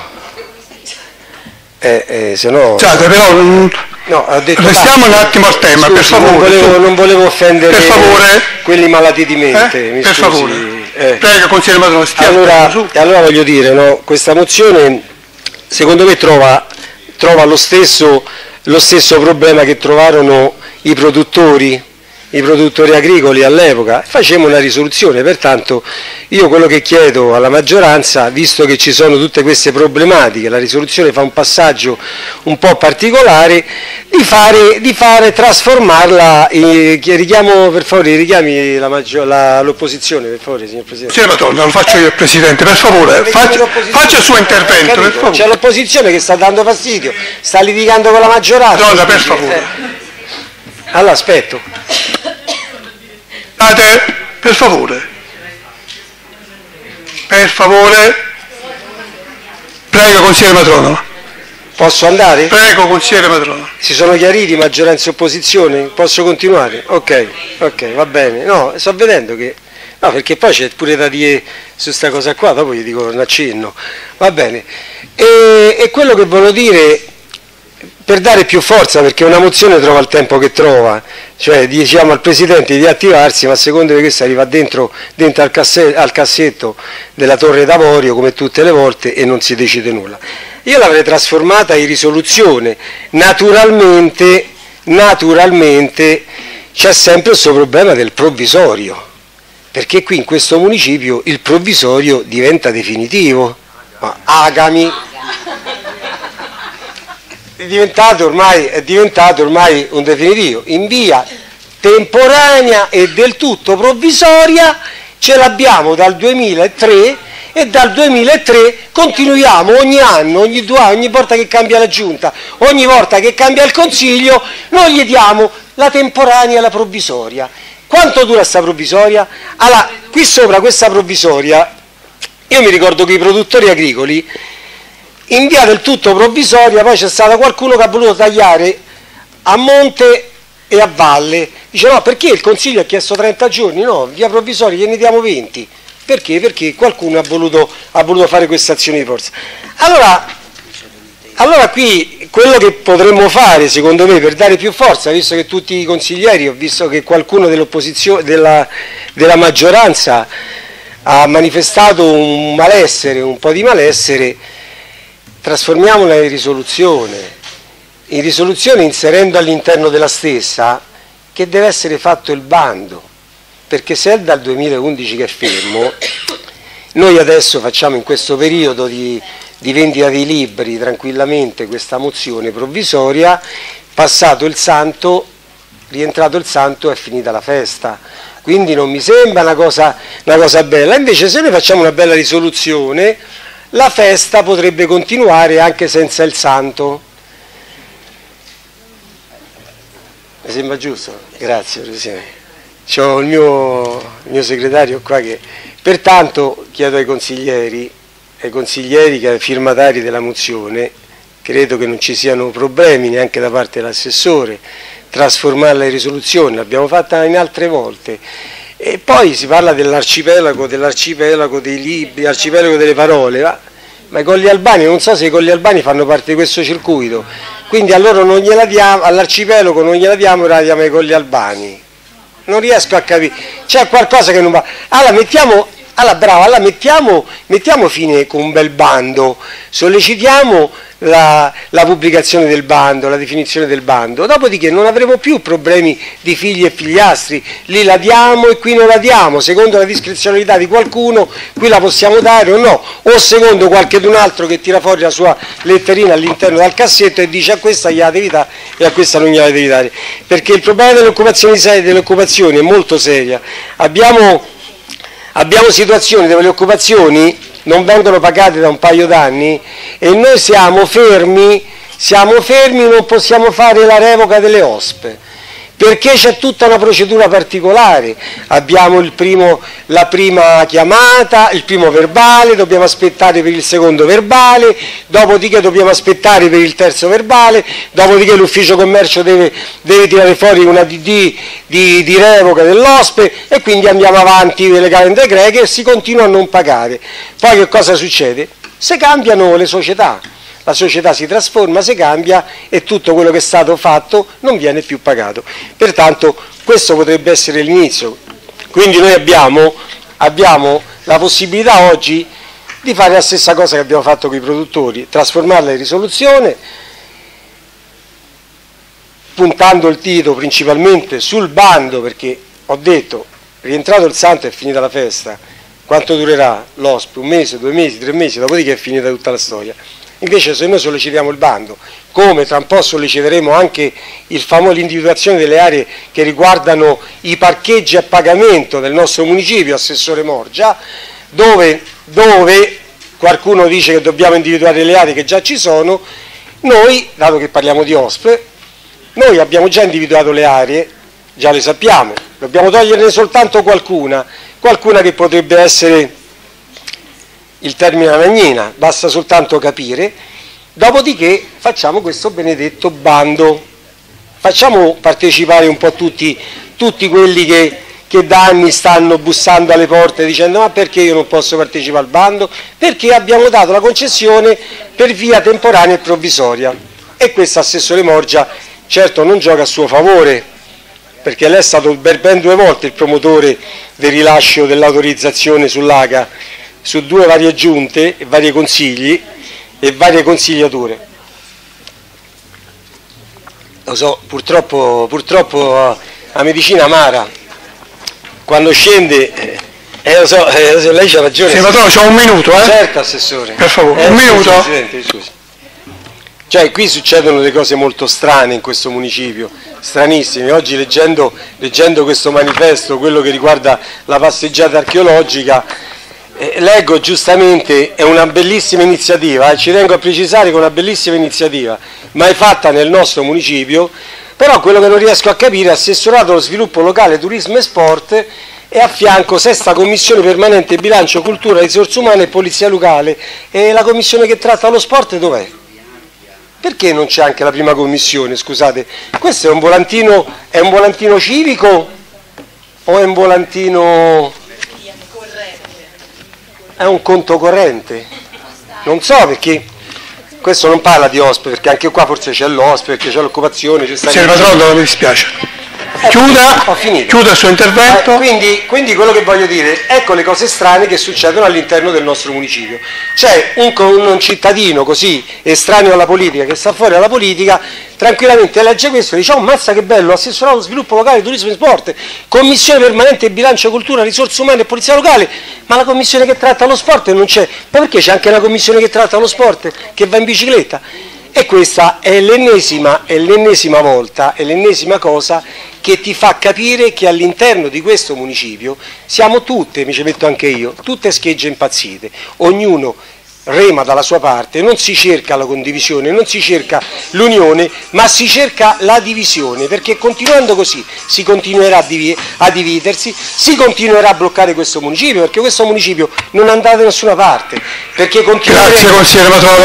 se no... Scusate, però no, ho detto, restiamo un attimo al tema, scusi, per favore. Non volevo offendere quelli malati di mente. Per favore. Prego, consigliere Matrono, allora voglio dire, no, questa mozione secondo me trova lo stesso problema che trovarono i produttori agricoli all'epoca. Facemmo una risoluzione, pertanto io quello che chiedo alla maggioranza, visto che ci sono tutte queste problematiche, la risoluzione fa un passaggio un po' particolare, di fare trasformarla richiamo per favore, richiami l'opposizione per favore, signor Presidente. Sì, Matrono, lo faccio io, Presidente, per favore, faccia il suo intervento, per favore. C'è l'opposizione che sta dando fastidio, sta litigando con la maggioranza. Matrono, per favore. Allora aspetto. Per favore, prego consigliere Matrono. Posso andare? Prego consigliere Matrono. Si sono chiariti maggioranza e opposizione? Posso continuare? Ok, va bene. No, sto vedendo che... No, perché poi c'è pure da dire su questa cosa qua, dopo gli dico un accenno. Va bene. E quello che voglio dire... Per dare più forza, perché una mozione trova il tempo che trova, cioè diciamo al Presidente di attivarsi, ma secondo me questa arriva dentro al cassetto della Torre d'Avorio come tutte le volte e non si decide nulla. Io l'avrei trasformata in risoluzione, naturalmente c'è sempre questo problema del provvisorio, perché qui in questo municipio il provvisorio diventa definitivo, Agami... È diventato ormai un definitivo, in via temporanea e del tutto provvisoria, ce l'abbiamo dal 2003 e dal 2003 continuiamo ogni anno, ogni 2 anni, ogni volta che cambia la giunta, ogni volta che cambia il consiglio, noi gli diamo la temporanea e la provvisoria. Quanto dura sta provvisoria? Allora, qui sopra questa provvisoria, io mi ricordo che i produttori agricoli in via del tutto provvisoria, poi c'è stato qualcuno che ha voluto tagliare a monte e a valle, dice no, perché il Consiglio ha chiesto 30 giorni, no, via provvisoria gliene diamo 20, perché? Perché qualcuno ha voluto fare questa azione di forza. Allora qui quello che potremmo fare secondo me per dare più forza, visto che tutti i consiglieri, ho visto che qualcuno dell'opposizione, della maggioranza ha manifestato un po' di malessere, trasformiamola in risoluzione inserendo all'interno della stessa che deve essere fatto il bando, perché se è dal 2011 che è fermo, noi adesso facciamo in questo periodo di vendita dei libri tranquillamente questa mozione provvisoria, passato il santo, rientrato il santo è finita la festa, quindi non mi sembra una cosa bella. Invece se noi facciamo una bella risoluzione la festa potrebbe continuare anche senza il santo. Mi sembra giusto? Grazie Presidente. C'ho il mio segretario qua che... Pertanto chiedo ai consiglieri che firmatari della mozione, credo che non ci siano problemi neanche da parte dell'assessore, trasformarla in risoluzione, l'abbiamo fatta in altre volte. E poi si parla dell'arcipelago dei libri, arcipelago delle parole, ma i Colli Albani, non so se i Colli Albani fanno parte di questo circuito, quindi a loro non gliela diamo, all'arcipelago non gliela diamo, la diamo ai Colli Albani. Non riesco a capire, c'è qualcosa che non va. Allora mettiamo fine con un bel bando, sollecitiamo la pubblicazione del bando, la definizione del bando, dopodiché non avremo più problemi di figli e figliastri, lì la diamo e qui non la diamo, secondo la discrezionalità di qualcuno, qui la possiamo dare o no, o secondo qualcun altro che tira fuori la sua letterina all'interno del cassetto e dice a questa gliela devi dare e a questa non gliela devi dare, perché il problema delle occupazioni è molto seria. Abbiamo situazioni dove le occupazioni non vengono pagate da un paio d'anni e noi siamo fermi, non possiamo fare la revoca delle OSP, perché c'è tutta una procedura particolare, abbiamo la prima chiamata, il primo verbale, dobbiamo aspettare per il secondo verbale, dopodiché dobbiamo aspettare per il terzo verbale, dopodiché l'ufficio commercio deve tirare fuori una DD di revoca dell'OSP e quindi andiamo avanti nelle calende greche e si continua a non pagare. Poi che cosa succede? Se cambiano le società. La società si trasforma, si cambia e tutto quello che è stato fatto non viene più pagato. Pertanto questo potrebbe essere l'inizio. Quindi noi abbiamo la possibilità oggi di fare la stessa cosa che abbiamo fatto con i produttori, trasformarla in risoluzione, puntando il dito principalmente sul bando, perché ho detto, rientrato il santo è finita la festa, quanto durerà l'OSP? 1 mese, 2 mesi, 3 mesi, dopodiché è finita tutta la storia. Invece se noi sollecitiamo il bando, come tra un po' solleciteremo anche l'individuazione delle aree che riguardano i parcheggi a pagamento del nostro municipio, Assessore Morgia, dove qualcuno dice che dobbiamo individuare le aree che già ci sono, noi, dato che parliamo di OSP, noi abbiamo già individuato le aree, già le sappiamo, dobbiamo toglierne soltanto qualcuna che potrebbe essere il termine Anagnina, basta soltanto capire, dopodiché facciamo questo benedetto bando, facciamo partecipare un po' tutti quelli che da anni stanno bussando alle porte dicendo ma perché io non posso partecipare al bando? Perché abbiamo dato la concessione per via temporanea e provvisoria e questo Assessore Morgia certo non gioca a suo favore, perché lei è stato ben 2 volte il promotore del rilascio dell'autorizzazione sull'AGA, su 2 varie giunte e vari consigli e varie consigliature. Lo so, purtroppo la medicina amara, quando scende, lo so, lei c'ha ragione. Sì, ma c'ho 1 minuto, Certo, Assessore. Per favore, 1 minuto. Presidente, scusi. Cioè, qui succedono delle cose molto strane in questo municipio, stranissime. Oggi leggendo questo manifesto, quello che riguarda la passeggiata archeologica, leggo giustamente, è una bellissima iniziativa, ci tengo a precisare che è una bellissima iniziativa, mai fatta nel nostro municipio, però quello che non riesco a capire è Assessorato allo sviluppo locale, turismo e sport e a fianco 6ª Commissione permanente bilancio, cultura, risorse umane e polizia locale, e la commissione che tratta lo sport dov'è? Perché non c'è anche la prima commissione, scusate? Questo è un volantino civico o è un volantino... è un conto corrente? Non so, perché questo non parla di OSP, perché anche qua forse c'è l'OSP, perché c'è l'occupazione, c'è sta... Sì, non mi dispiace. Chiuda il suo intervento. Quindi quello che voglio dire, ecco le cose strane che succedono all'interno del nostro municipio. C'è un cittadino così estraneo alla politica, che sta fuori dalla politica, tranquillamente legge questo e dice: oh, mazza che bello, Assessorato allo sviluppo locale, turismo e sport, commissione permanente bilancio, cultura, risorse umane e polizia locale, ma la commissione che tratta lo sport non c'è. Ma perché c'è anche una commissione che tratta lo sport, che va in bicicletta? E questa è l'ennesima volta, è l'ennesima cosa che ti fa capire che all'interno di questo municipio siamo tutte, mi ci metto anche io, tutte schegge impazzite, ognuno rema dalla sua parte, non si cerca la condivisione, non si cerca l'unione, ma si cerca la divisione, perché continuando così si continuerà a dividersi, si continuerà a bloccare questo municipio, perché questo municipio non andrà da nessuna parte, perché Grazie consigliere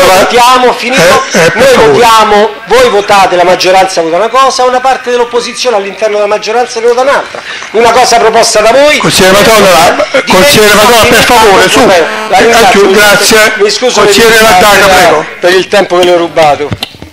noi votiamo, voi votate, la maggioranza vota una cosa, una parte dell'opposizione all'interno della maggioranza ne vota un'altra, una cosa proposta da voi. Consigliere Matola, per favore, su. Grazie. Mi scuso consigliere Laddaca, prego. Per il tempo che le ho rubato.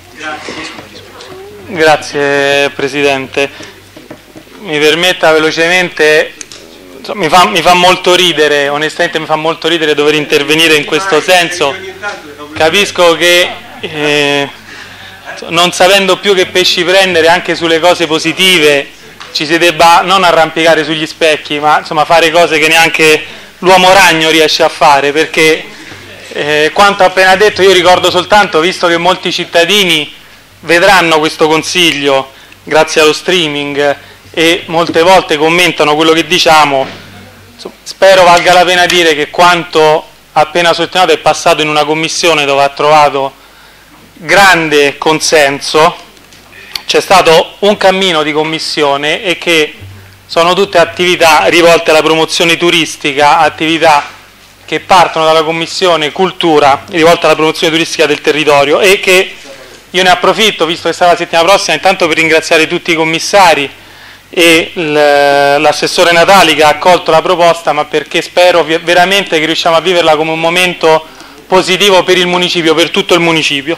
Grazie Presidente. Mi permetta velocemente, mi fa molto ridere, onestamente mi fa molto ridere dover intervenire in questo senso. Capisco che non sapendo più che pesci prendere anche sulle cose positive ci si debba non arrampicare sugli specchi, ma insomma fare cose che neanche l'uomo ragno riesce a fare, perché quanto appena detto io ricordo soltanto, visto che molti cittadini vedranno questo Consiglio grazie allo streaming e molte volte commentano quello che diciamo, spero valga la pena dire che quanto appena sottolineato è passato in una commissione dove ha trovato grande consenso, c'è stato un cammino di commissione e che sono tutte attività rivolte alla promozione turistica, attività che partono dalla Commissione Cultura rivolte alla promozione turistica del territorio, e che io ne approfitto, visto che sarà la settimana prossima, intanto per ringraziare tutti i commissari e l'assessore Natali che ha accolto la proposta, ma perché spero veramente che riusciamo a viverla come un momento positivo per il municipio, per tutto il municipio.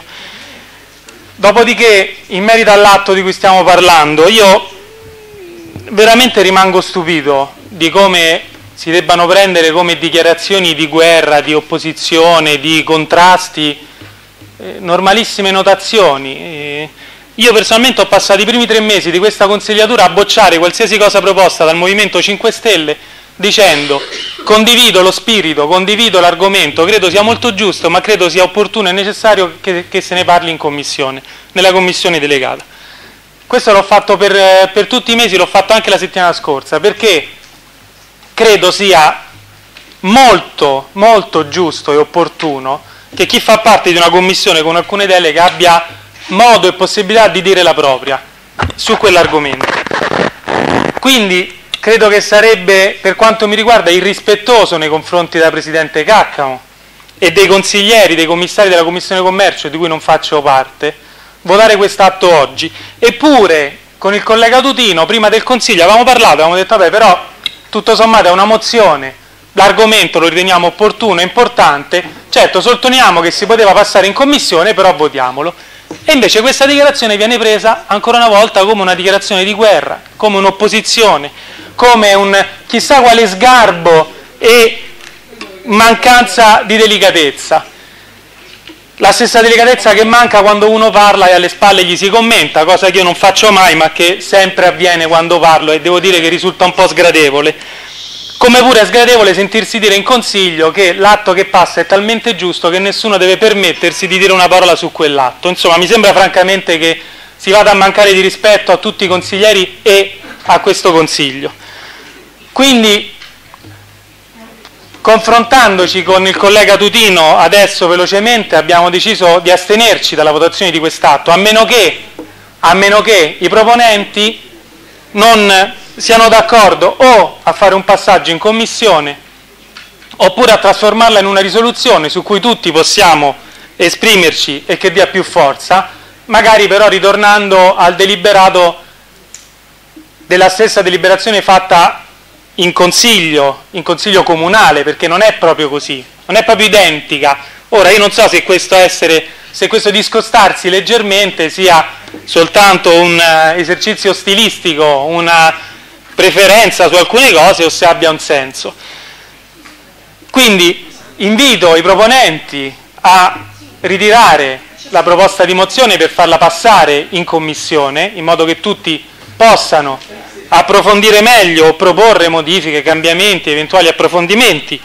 Dopodiché, in merito all'atto di cui stiamo parlando, io veramente rimango stupito di come si debbano prendere come dichiarazioni di guerra, di opposizione, di contrasti, normalissime notazioni. Io personalmente ho passato i primi 3 mesi di questa consigliatura a bocciare qualsiasi cosa proposta dal Movimento 5 Stelle dicendo condivido lo spirito, condivido l'argomento, credo sia molto giusto, ma credo sia opportuno e necessario che se ne parli in commissione, nella commissione delegata. Questo l'ho fatto per tutti i mesi, l'ho fatto anche la settimana scorsa, perché credo sia molto, molto giusto e opportuno che chi fa parte di una commissione con alcune deleghe abbia modo e possibilità di dire la propria su quell'argomento. Quindi credo che sarebbe, per quanto mi riguarda, irrispettoso nei confronti della Presidente Caccamo e dei consiglieri, dei commissari della Commissione Commercio, di cui non faccio parte, votare quest'atto oggi. Eppure, con il collega Tutino, prima del Consiglio, avevamo parlato, avevamo detto, vabbè, però, tutto sommato è una mozione, l'argomento lo riteniamo opportuno e importante, certo, sottolineiamo che si poteva passare in Commissione, però votiamolo. E invece questa dichiarazione viene presa, ancora una volta, come una dichiarazione di guerra, come un'opposizione, come un chissà quale sgarbo e mancanza di delicatezza. La stessa delicatezza che manca quando uno parla e alle spalle gli si commenta, cosa che io non faccio mai, ma che sempre avviene quando parlo, e devo dire che risulta un po' sgradevole. Come pure è sgradevole sentirsi dire in Consiglio che l'atto che passa è talmente giusto che nessuno deve permettersi di dire una parola su quell'atto. Insomma, mi sembra francamente che si vada a mancare di rispetto a tutti i consiglieri e a questo Consiglio. Quindi, confrontandoci con il collega Tutino adesso velocemente, abbiamo deciso di astenerci dalla votazione di quest'atto, a meno che i proponenti non siano d'accordo o a fare un passaggio in commissione oppure a trasformarla in una risoluzione su cui tutti possiamo esprimerci e che dia più forza, magari però ritornando al deliberato della stessa deliberazione fatta in consiglio comunale, perché non è proprio così, non è proprio identica. Ora io non so se questo discostarsi leggermente sia soltanto un esercizio stilistico, una preferenza su alcune cose, o se abbia un senso. Quindi invito i proponenti a ritirare la proposta di mozione per farla passare in commissione, in modo che tutti possano approfondire meglio o proporre modifiche, cambiamenti, eventuali approfondimenti,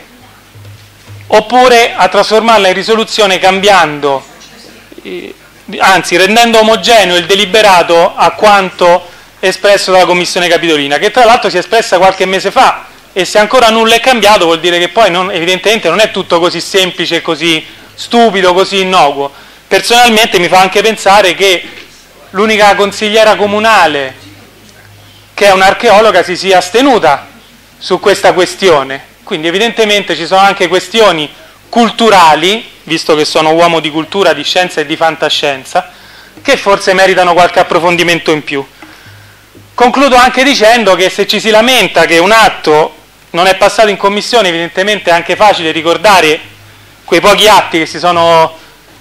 oppure a trasformarla in risoluzione cambiando, anzi rendendo omogeneo il deliberato a quanto espresso dalla Commissione Capitolina, che tra l'altro si è espressa qualche mese fa e se ancora nulla è cambiato vuol dire che poi evidentemente non è tutto così semplice, così stupido, così innocuo. Personalmente mi fa anche pensare che l'unica consigliera comunale che è un'archeologa si sia astenuta su questa questione, quindi evidentemente ci sono anche questioni culturali, visto che sono uomo di cultura, di scienza e di fantascienza, che forse meritano qualche approfondimento in più. Concludo anche dicendo che se ci si lamenta che un atto non è passato in commissione, evidentemente è anche facile ricordare quei pochi atti che si sono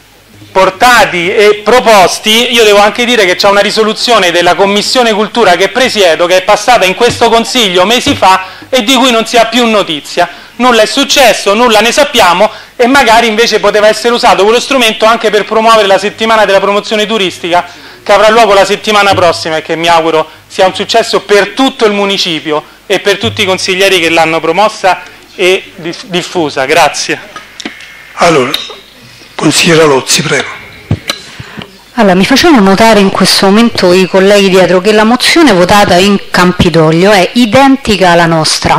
portati e proposti. Io devo anche dire che c'è una risoluzione della Commissione Cultura che presiedo, che è passata in questo Consiglio mesi fa e di cui non si ha più notizia. Nulla è successo, nulla ne sappiamo e magari invece poteva essere usato quello strumento anche per promuovere la settimana della promozione turistica che avrà luogo la settimana prossima e che mi auguro sia un successo per tutto il municipio e per tutti i consiglieri che l'hanno promossa e diffusa. Grazie. Allora, consigliera Lozzi, prego. Allora, mi facevano notare in questo momento i colleghi dietro che la mozione votata in Campidoglio è identica alla nostra,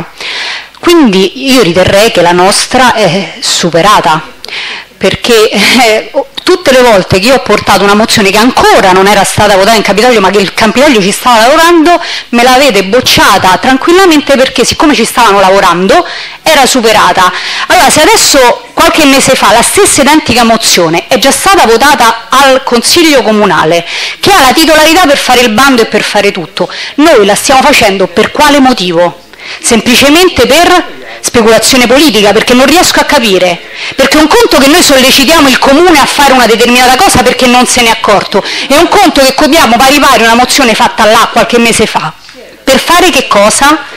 quindi io riterrei che la nostra è superata, perché tutte le volte che io ho portato una mozione che ancora non era stata votata in Campidoglio ma che il Campidoglio ci stava lavorando, me l'avete bocciata tranquillamente perché siccome ci stavano lavorando era superata. Allora se adesso qualche mese fa la stessa identica mozione è già stata votata al Consiglio Comunale che ha la titolarità per fare il bando e per fare tutto, noi la stiamo facendo per quale motivo? Semplicemente per speculazione politica, perché non riesco a capire, perché un conto che noi sollecitiamo il comune a fare una determinata cosa perché non se ne è accorto, e un conto che codiamo pari pari una mozione fatta là qualche mese fa, per fare che cosa?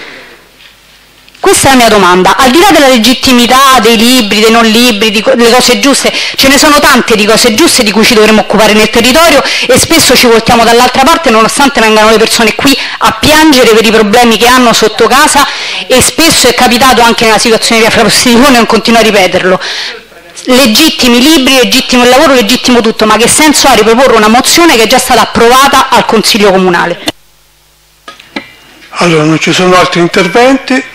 Questa è la mia domanda, al di là della legittimità dei libri, dei non libri, delle cose giuste, ce ne sono tante di cose giuste di cui ci dovremmo occupare nel territorio e spesso ci voltiamo dall'altra parte nonostante vengano le persone qui a piangere per i problemi che hanno sotto casa e spesso è capitato anche nella situazione di Via Frastilone, non continuo a ripeterlo. Legittimi libri, legittimo il lavoro, legittimo tutto, ma che senso ha riproporre una mozione che è già stata approvata al Consiglio Comunale? Allora, non ci sono altri interventi.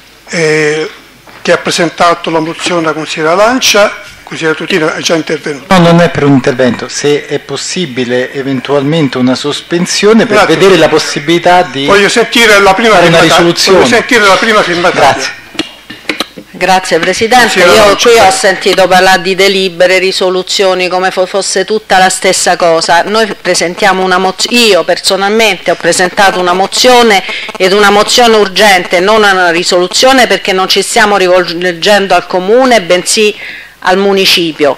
Che ha presentato la mozione la consigliera Lancia, consigliera Tutino è già intervenuto. No, non è per un intervento, se è possibile eventualmente una sospensione per vedere la possibilità di voglio sentire la prima fare una risoluzione. Voglio sentire la prima firmataria. Grazie. Grazie Presidente, io qui ho sentito parlare di delibere, risoluzioni come fosse tutta la stessa cosa. Noi presentiamo una mozione, io personalmente ho presentato una mozione ed una mozione urgente, non una risoluzione, perché non ci stiamo rivolgendo al Comune bensì al Municipio.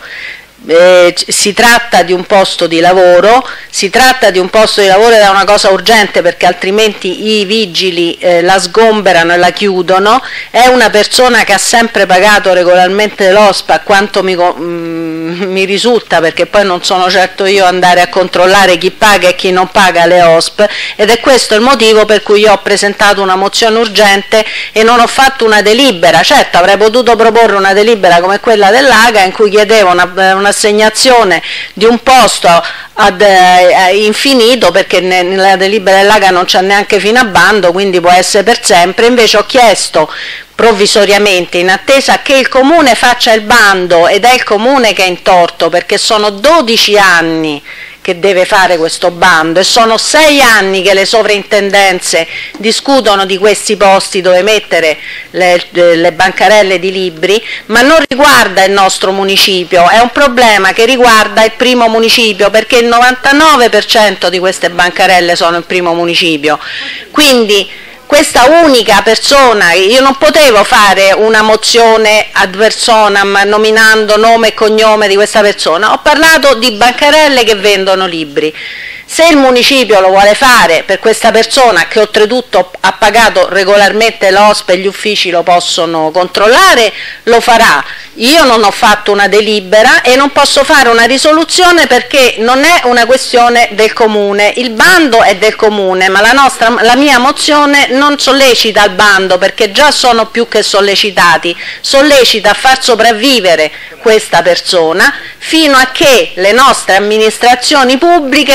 Si tratta di un posto di lavoro, ed è una cosa urgente perché altrimenti i vigili la sgomberano e la chiudono. È una persona che ha sempre pagato regolarmente l'OSP, a quanto mi risulta, perché poi non sono certo io andare a controllare chi paga e chi non paga le OSP, ed è questo il motivo per cui io ho presentato una mozione urgente e non ho fatto una delibera. Certo, avrei potuto proporre una delibera come quella dell'Aga in cui chiedevo un'assegnazione di un posto ad infinito, perché nella delibera dell'Aga non c'è neanche fino a bando, quindi può essere per sempre. Invece ho chiesto provvisoriamente, in attesa che il Comune faccia il bando, ed è il Comune che è in torto perché sono 12 anni che deve fare questo bando e sono 6 anni che le sovrintendenze discutono di questi posti dove mettere le bancarelle di libri, ma non riguarda il nostro municipio, è un problema che riguarda il primo municipio, perché il 99% di queste bancarelle sono il primo municipio. Quindi questa unica persona, io non potevo fare una mozione ad personam nominando nome e cognome di questa persona, ho parlato di bancarelle che vendono libri. Se il municipio lo vuole fare per questa persona, che oltretutto ha pagato regolarmente l'OSP e gli uffici lo possono controllare, lo farà. Io non ho fatto una delibera e non posso fare una risoluzione perché non è una questione del Comune. Il bando è del Comune, ma la mia mozione non sollecita il bando, perché già sono più che sollecitati. Sollecita a far sopravvivere questa persona fino a che le nostre amministrazioni pubbliche riescono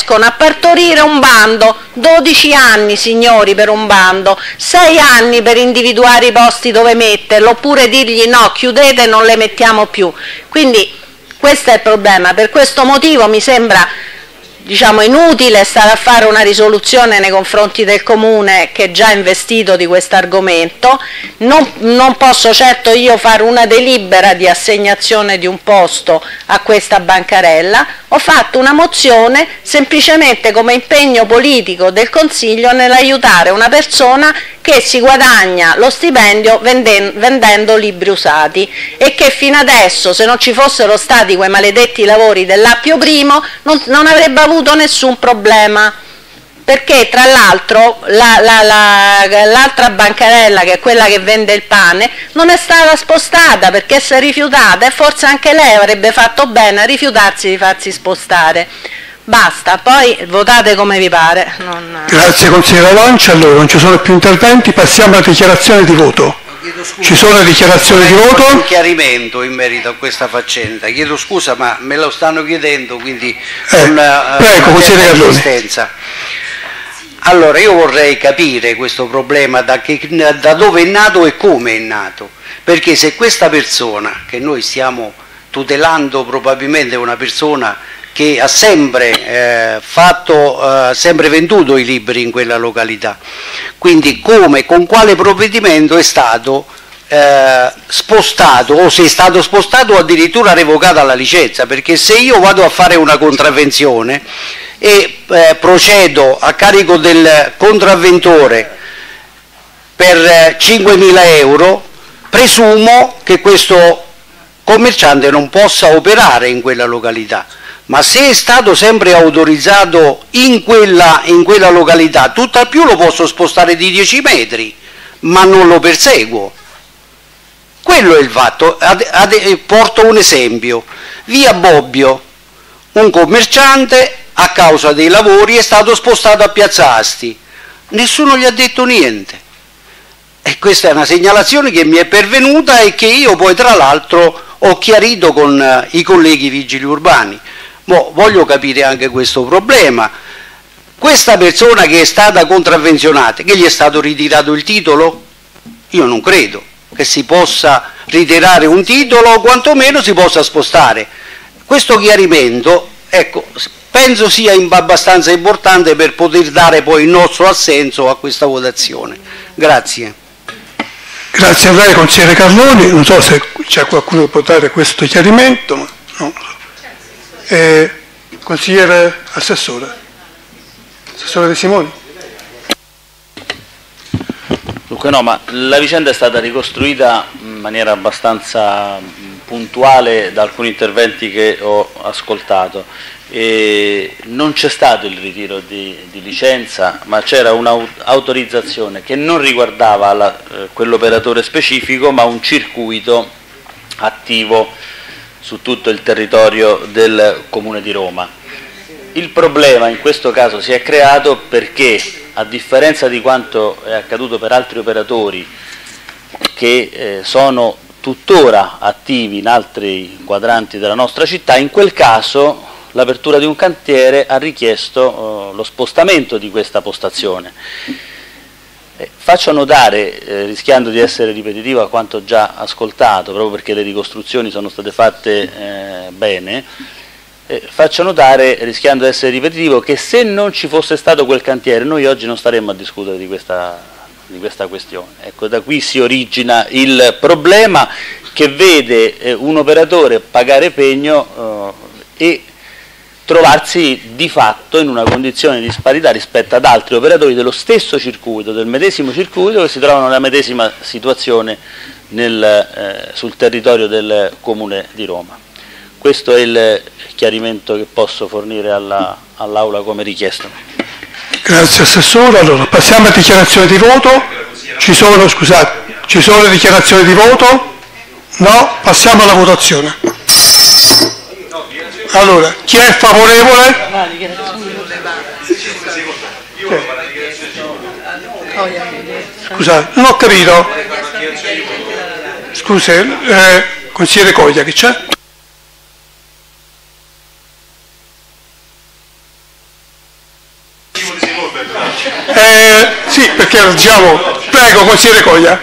riescono a partorire un bando, 12 anni signori per un bando, 6 anni per individuare i posti dove metterlo, oppure dirgli no, chiudete e non le mettiamo più. Quindi questo è il problema, per questo motivo mi sembra inutile stare a fare una risoluzione nei confronti del Comune che è già investito di questo argomento. Non posso certo io fare una delibera di assegnazione di un posto a questa bancarella, ho fatto una mozione semplicemente come impegno politico del Consiglio nell'aiutare una persona che si guadagna lo stipendio vendendo libri usati e che fino adesso, se non ci fossero stati quei maledetti lavori dell'Appio Primo, non avrebbe avuto nessun problema, perché tra l'altro l'altra bancarella, che è quella che vende il pane, non è stata spostata perché si è rifiutata, e forse anche lei avrebbe fatto bene a rifiutarsi di farsi spostare. Basta, poi votate come vi pare. Grazie consigliere Lancia. Allora non ci sono più interventi, passiamo alla dichiarazione di voto. Ci sono dichiarazioni di voto? Un chiarimento in merito a questa faccenda. Chiedo scusa, ma me lo stanno chiedendo, quindi prego, consigliere Carloni. Allora, io vorrei capire questo problema da dove è nato e come è nato, perché se questa persona che noi stiamo tutelando, probabilmente è una persona che ha sempre sempre venduto i libri in quella località, quindi come, con quale provvedimento è stato spostato, o se è stato spostato o addirittura revocata la licenza, perché se io vado a fare una contravvenzione e procedo a carico del contravventore per 5.000 euro, presumo che questo commerciante non possa operare in quella località. Ma se è stato sempre autorizzato in quella località, tutt'al più lo posso spostare di 10 metri, ma non lo perseguo. Quello è il fatto. Porto un esempio. Via Bobbio, un commerciante a causa dei lavori è stato spostato a Piazza Asti. Nessuno gli ha detto niente. E questa è una segnalazione che mi è pervenuta e che io poi tra l'altro ho chiarito con i colleghi vigili urbani. Voglio capire anche questo problema. Questa persona che è stata contravvenzionata, che gli è stato ritirato il titolo? Io non credo che si possa ritirare un titolo o quantomeno si possa spostare. Questo chiarimento, ecco, penso sia abbastanza importante per poter dare poi il nostro assenso a questa votazione. Grazie. Grazie a lei consigliere Carloni, non so se c'è qualcuno che può dare questo chiarimento, ma no. Consigliere Assessore De Simoni. Dunque no, ma la vicenda è stata ricostruita in maniera abbastanza puntuale da alcuni interventi che ho ascoltato. E non c'è stato il ritiro di licenza, ma c'era un'autorizzazione che non riguardava quell'operatore specifico, ma un circuito attivo su tutto il territorio del Comune di Roma. Il problema in questo caso si è creato perché, a differenza di quanto è accaduto per altri operatori che sono tuttora attivi in altri quadranti della nostra città, in quel caso l'apertura di un cantiere ha richiesto lo spostamento di questa postazione. Faccio notare, rischiando di essere ripetitivo a quanto già ascoltato, proprio perché le ricostruzioni sono state fatte bene, faccio notare, rischiando di essere ripetitivo, che se non ci fosse stato quel cantiere noi oggi non staremmo a discutere di questa questione. Ecco, da qui si origina il problema che vede un operatore pagare pegno e trovarsi di fatto in una condizione di disparità rispetto ad altri operatori dello stesso circuito, del medesimo circuito, che si trovano nella medesima situazione sul territorio del Comune di Roma. Questo è il chiarimento che posso fornire all'Aula come richiesto. Grazie Assessore. Allora, passiamo a dichiarazione di voto. Ci sono dichiarazioni di voto? No? Passiamo alla votazione. Allora, chi è favorevole? Scusate, non ho capito. Scusi, consigliere Coglia, che c'è? Sì, perché diciamo, prego consigliere Coglia.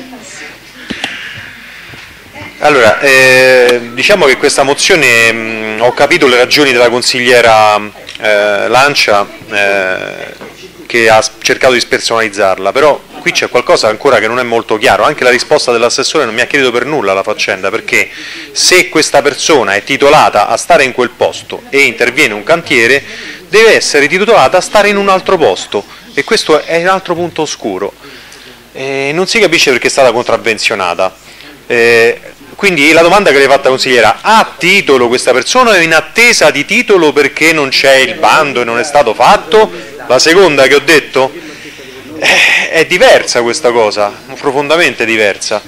Allora, diciamo che questa mozione, ho capito le ragioni della consigliera Lancia che ha cercato di spersonalizzarla, però qui c'è qualcosa ancora che non è molto chiaro. Anche la risposta dell'assessore non mi ha chiarito per nulla la faccenda, perché se questa persona è titolata a stare in quel posto e interviene un cantiere, deve essere titolata a stare in un altro posto, e questo è un altro punto oscuro. Non si capisce perché è stata contravvenzionata. Quindi la domanda che le hai fatta, consigliera: ha titolo questa persona o è in attesa di titolo perché non c'è il bando e non è stato fatto? La seconda che ho detto è diversa questa cosa, profondamente diversa,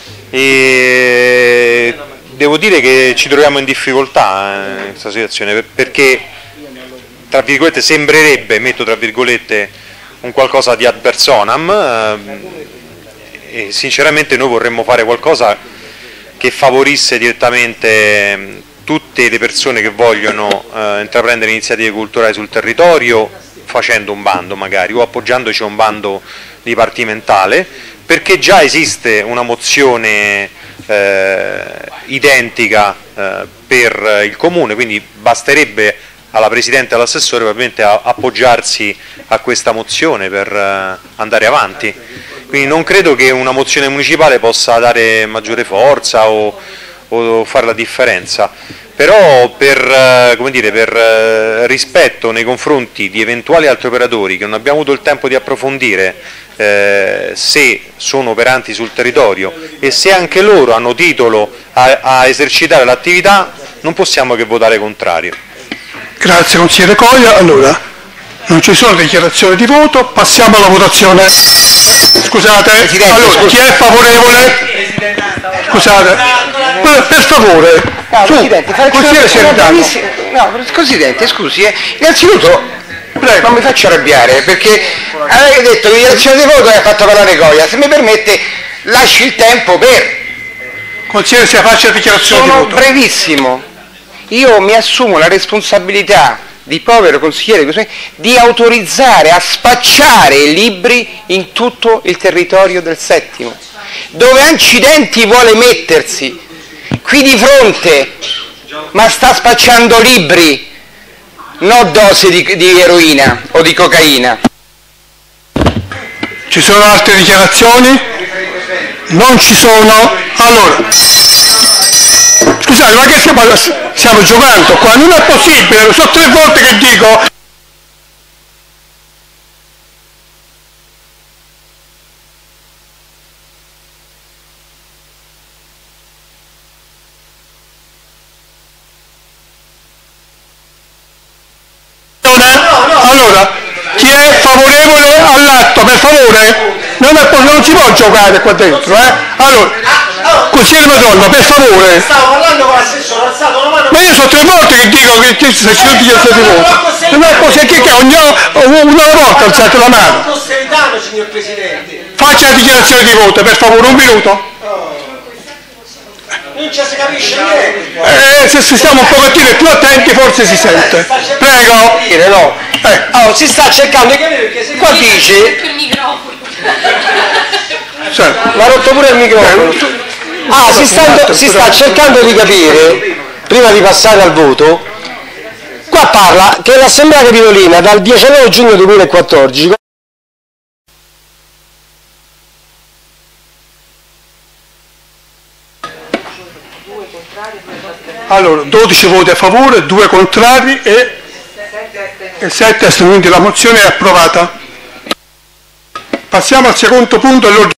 e devo dire che ci troviamo in difficoltà in questa situazione, perché tra virgolette sembrerebbe, metto tra virgolette, un qualcosa di ad personam, e sinceramente noi vorremmo fare qualcosa che favorisse direttamente tutte le persone che vogliono intraprendere iniziative culturali sul territorio, facendo un bando magari, o appoggiandoci a un bando dipartimentale, perché già esiste una mozione identica per il Comune, quindi basterebbe alla Presidente e all'assessore probabilmente appoggiarsi a questa mozione per andare avanti. Quindi non credo che una mozione municipale possa dare maggiore forza o fare la differenza, però per rispetto nei confronti di eventuali altri operatori che non abbiamo avuto il tempo di approfondire se sono operanti sul territorio e se anche loro hanno titolo a esercitare l'attività, non possiamo che votare contrario. Grazie consigliere Coglia. Allora, non ci sono dichiarazioni di voto, passiamo alla votazione. Scusate, allora, chi è favorevole? Scusate, per favore, consigliere Seredano. No, Presidente, scusi, innanzitutto non mi faccia arrabbiare, perché avete detto che dichiarazione di voto e ha fatto parlare Coglia. Se mi permette, lasci il tempo per... Consigliere, si faccia dichiarazione di voto. Sono brevissimo. Io mi assumo la responsabilità di povero consigliere di autorizzare a spacciare libri in tutto il territorio del Settimo. Dove accidenti vuole mettersi? Qui di fronte, ma sta spacciando libri, non dosi di eroina o di cocaina. Ci sono altre dichiarazioni? Non ci sono? Allora, scusate, ma che stiamo giocando qua? Non è possibile, sono 3 volte che dico... Allora, chi è favorevole all'atto, per favore? Non si può giocare qua dentro, Allora, consigliere Madonna, per favore. Stavo parlando con l'assessore, ho alzato la mano. Ma io sono 3 volte che dico che se ci sono dichiarazioni di voto. Non è così, che una volta alzate la mano. Austerità, signor Presidente. Faccia la dichiarazione di voto, per favore, 1 minuto. Non ci si capisce niente. Se stiamo un pochettino più attenti forse si sente. Prego. No. Si sta cercando di capire perché se qua dice... Ma ha rotto pure il microfono. Si sta cercando di capire, prima di passare al voto, qua parla che l'Assemblea Capitolina dal 19 giugno 2014 Allora, 12 voti a favore, 2 contrari e 7 astenuti. La mozione è approvata. Passiamo al secondo punto dell'ordine.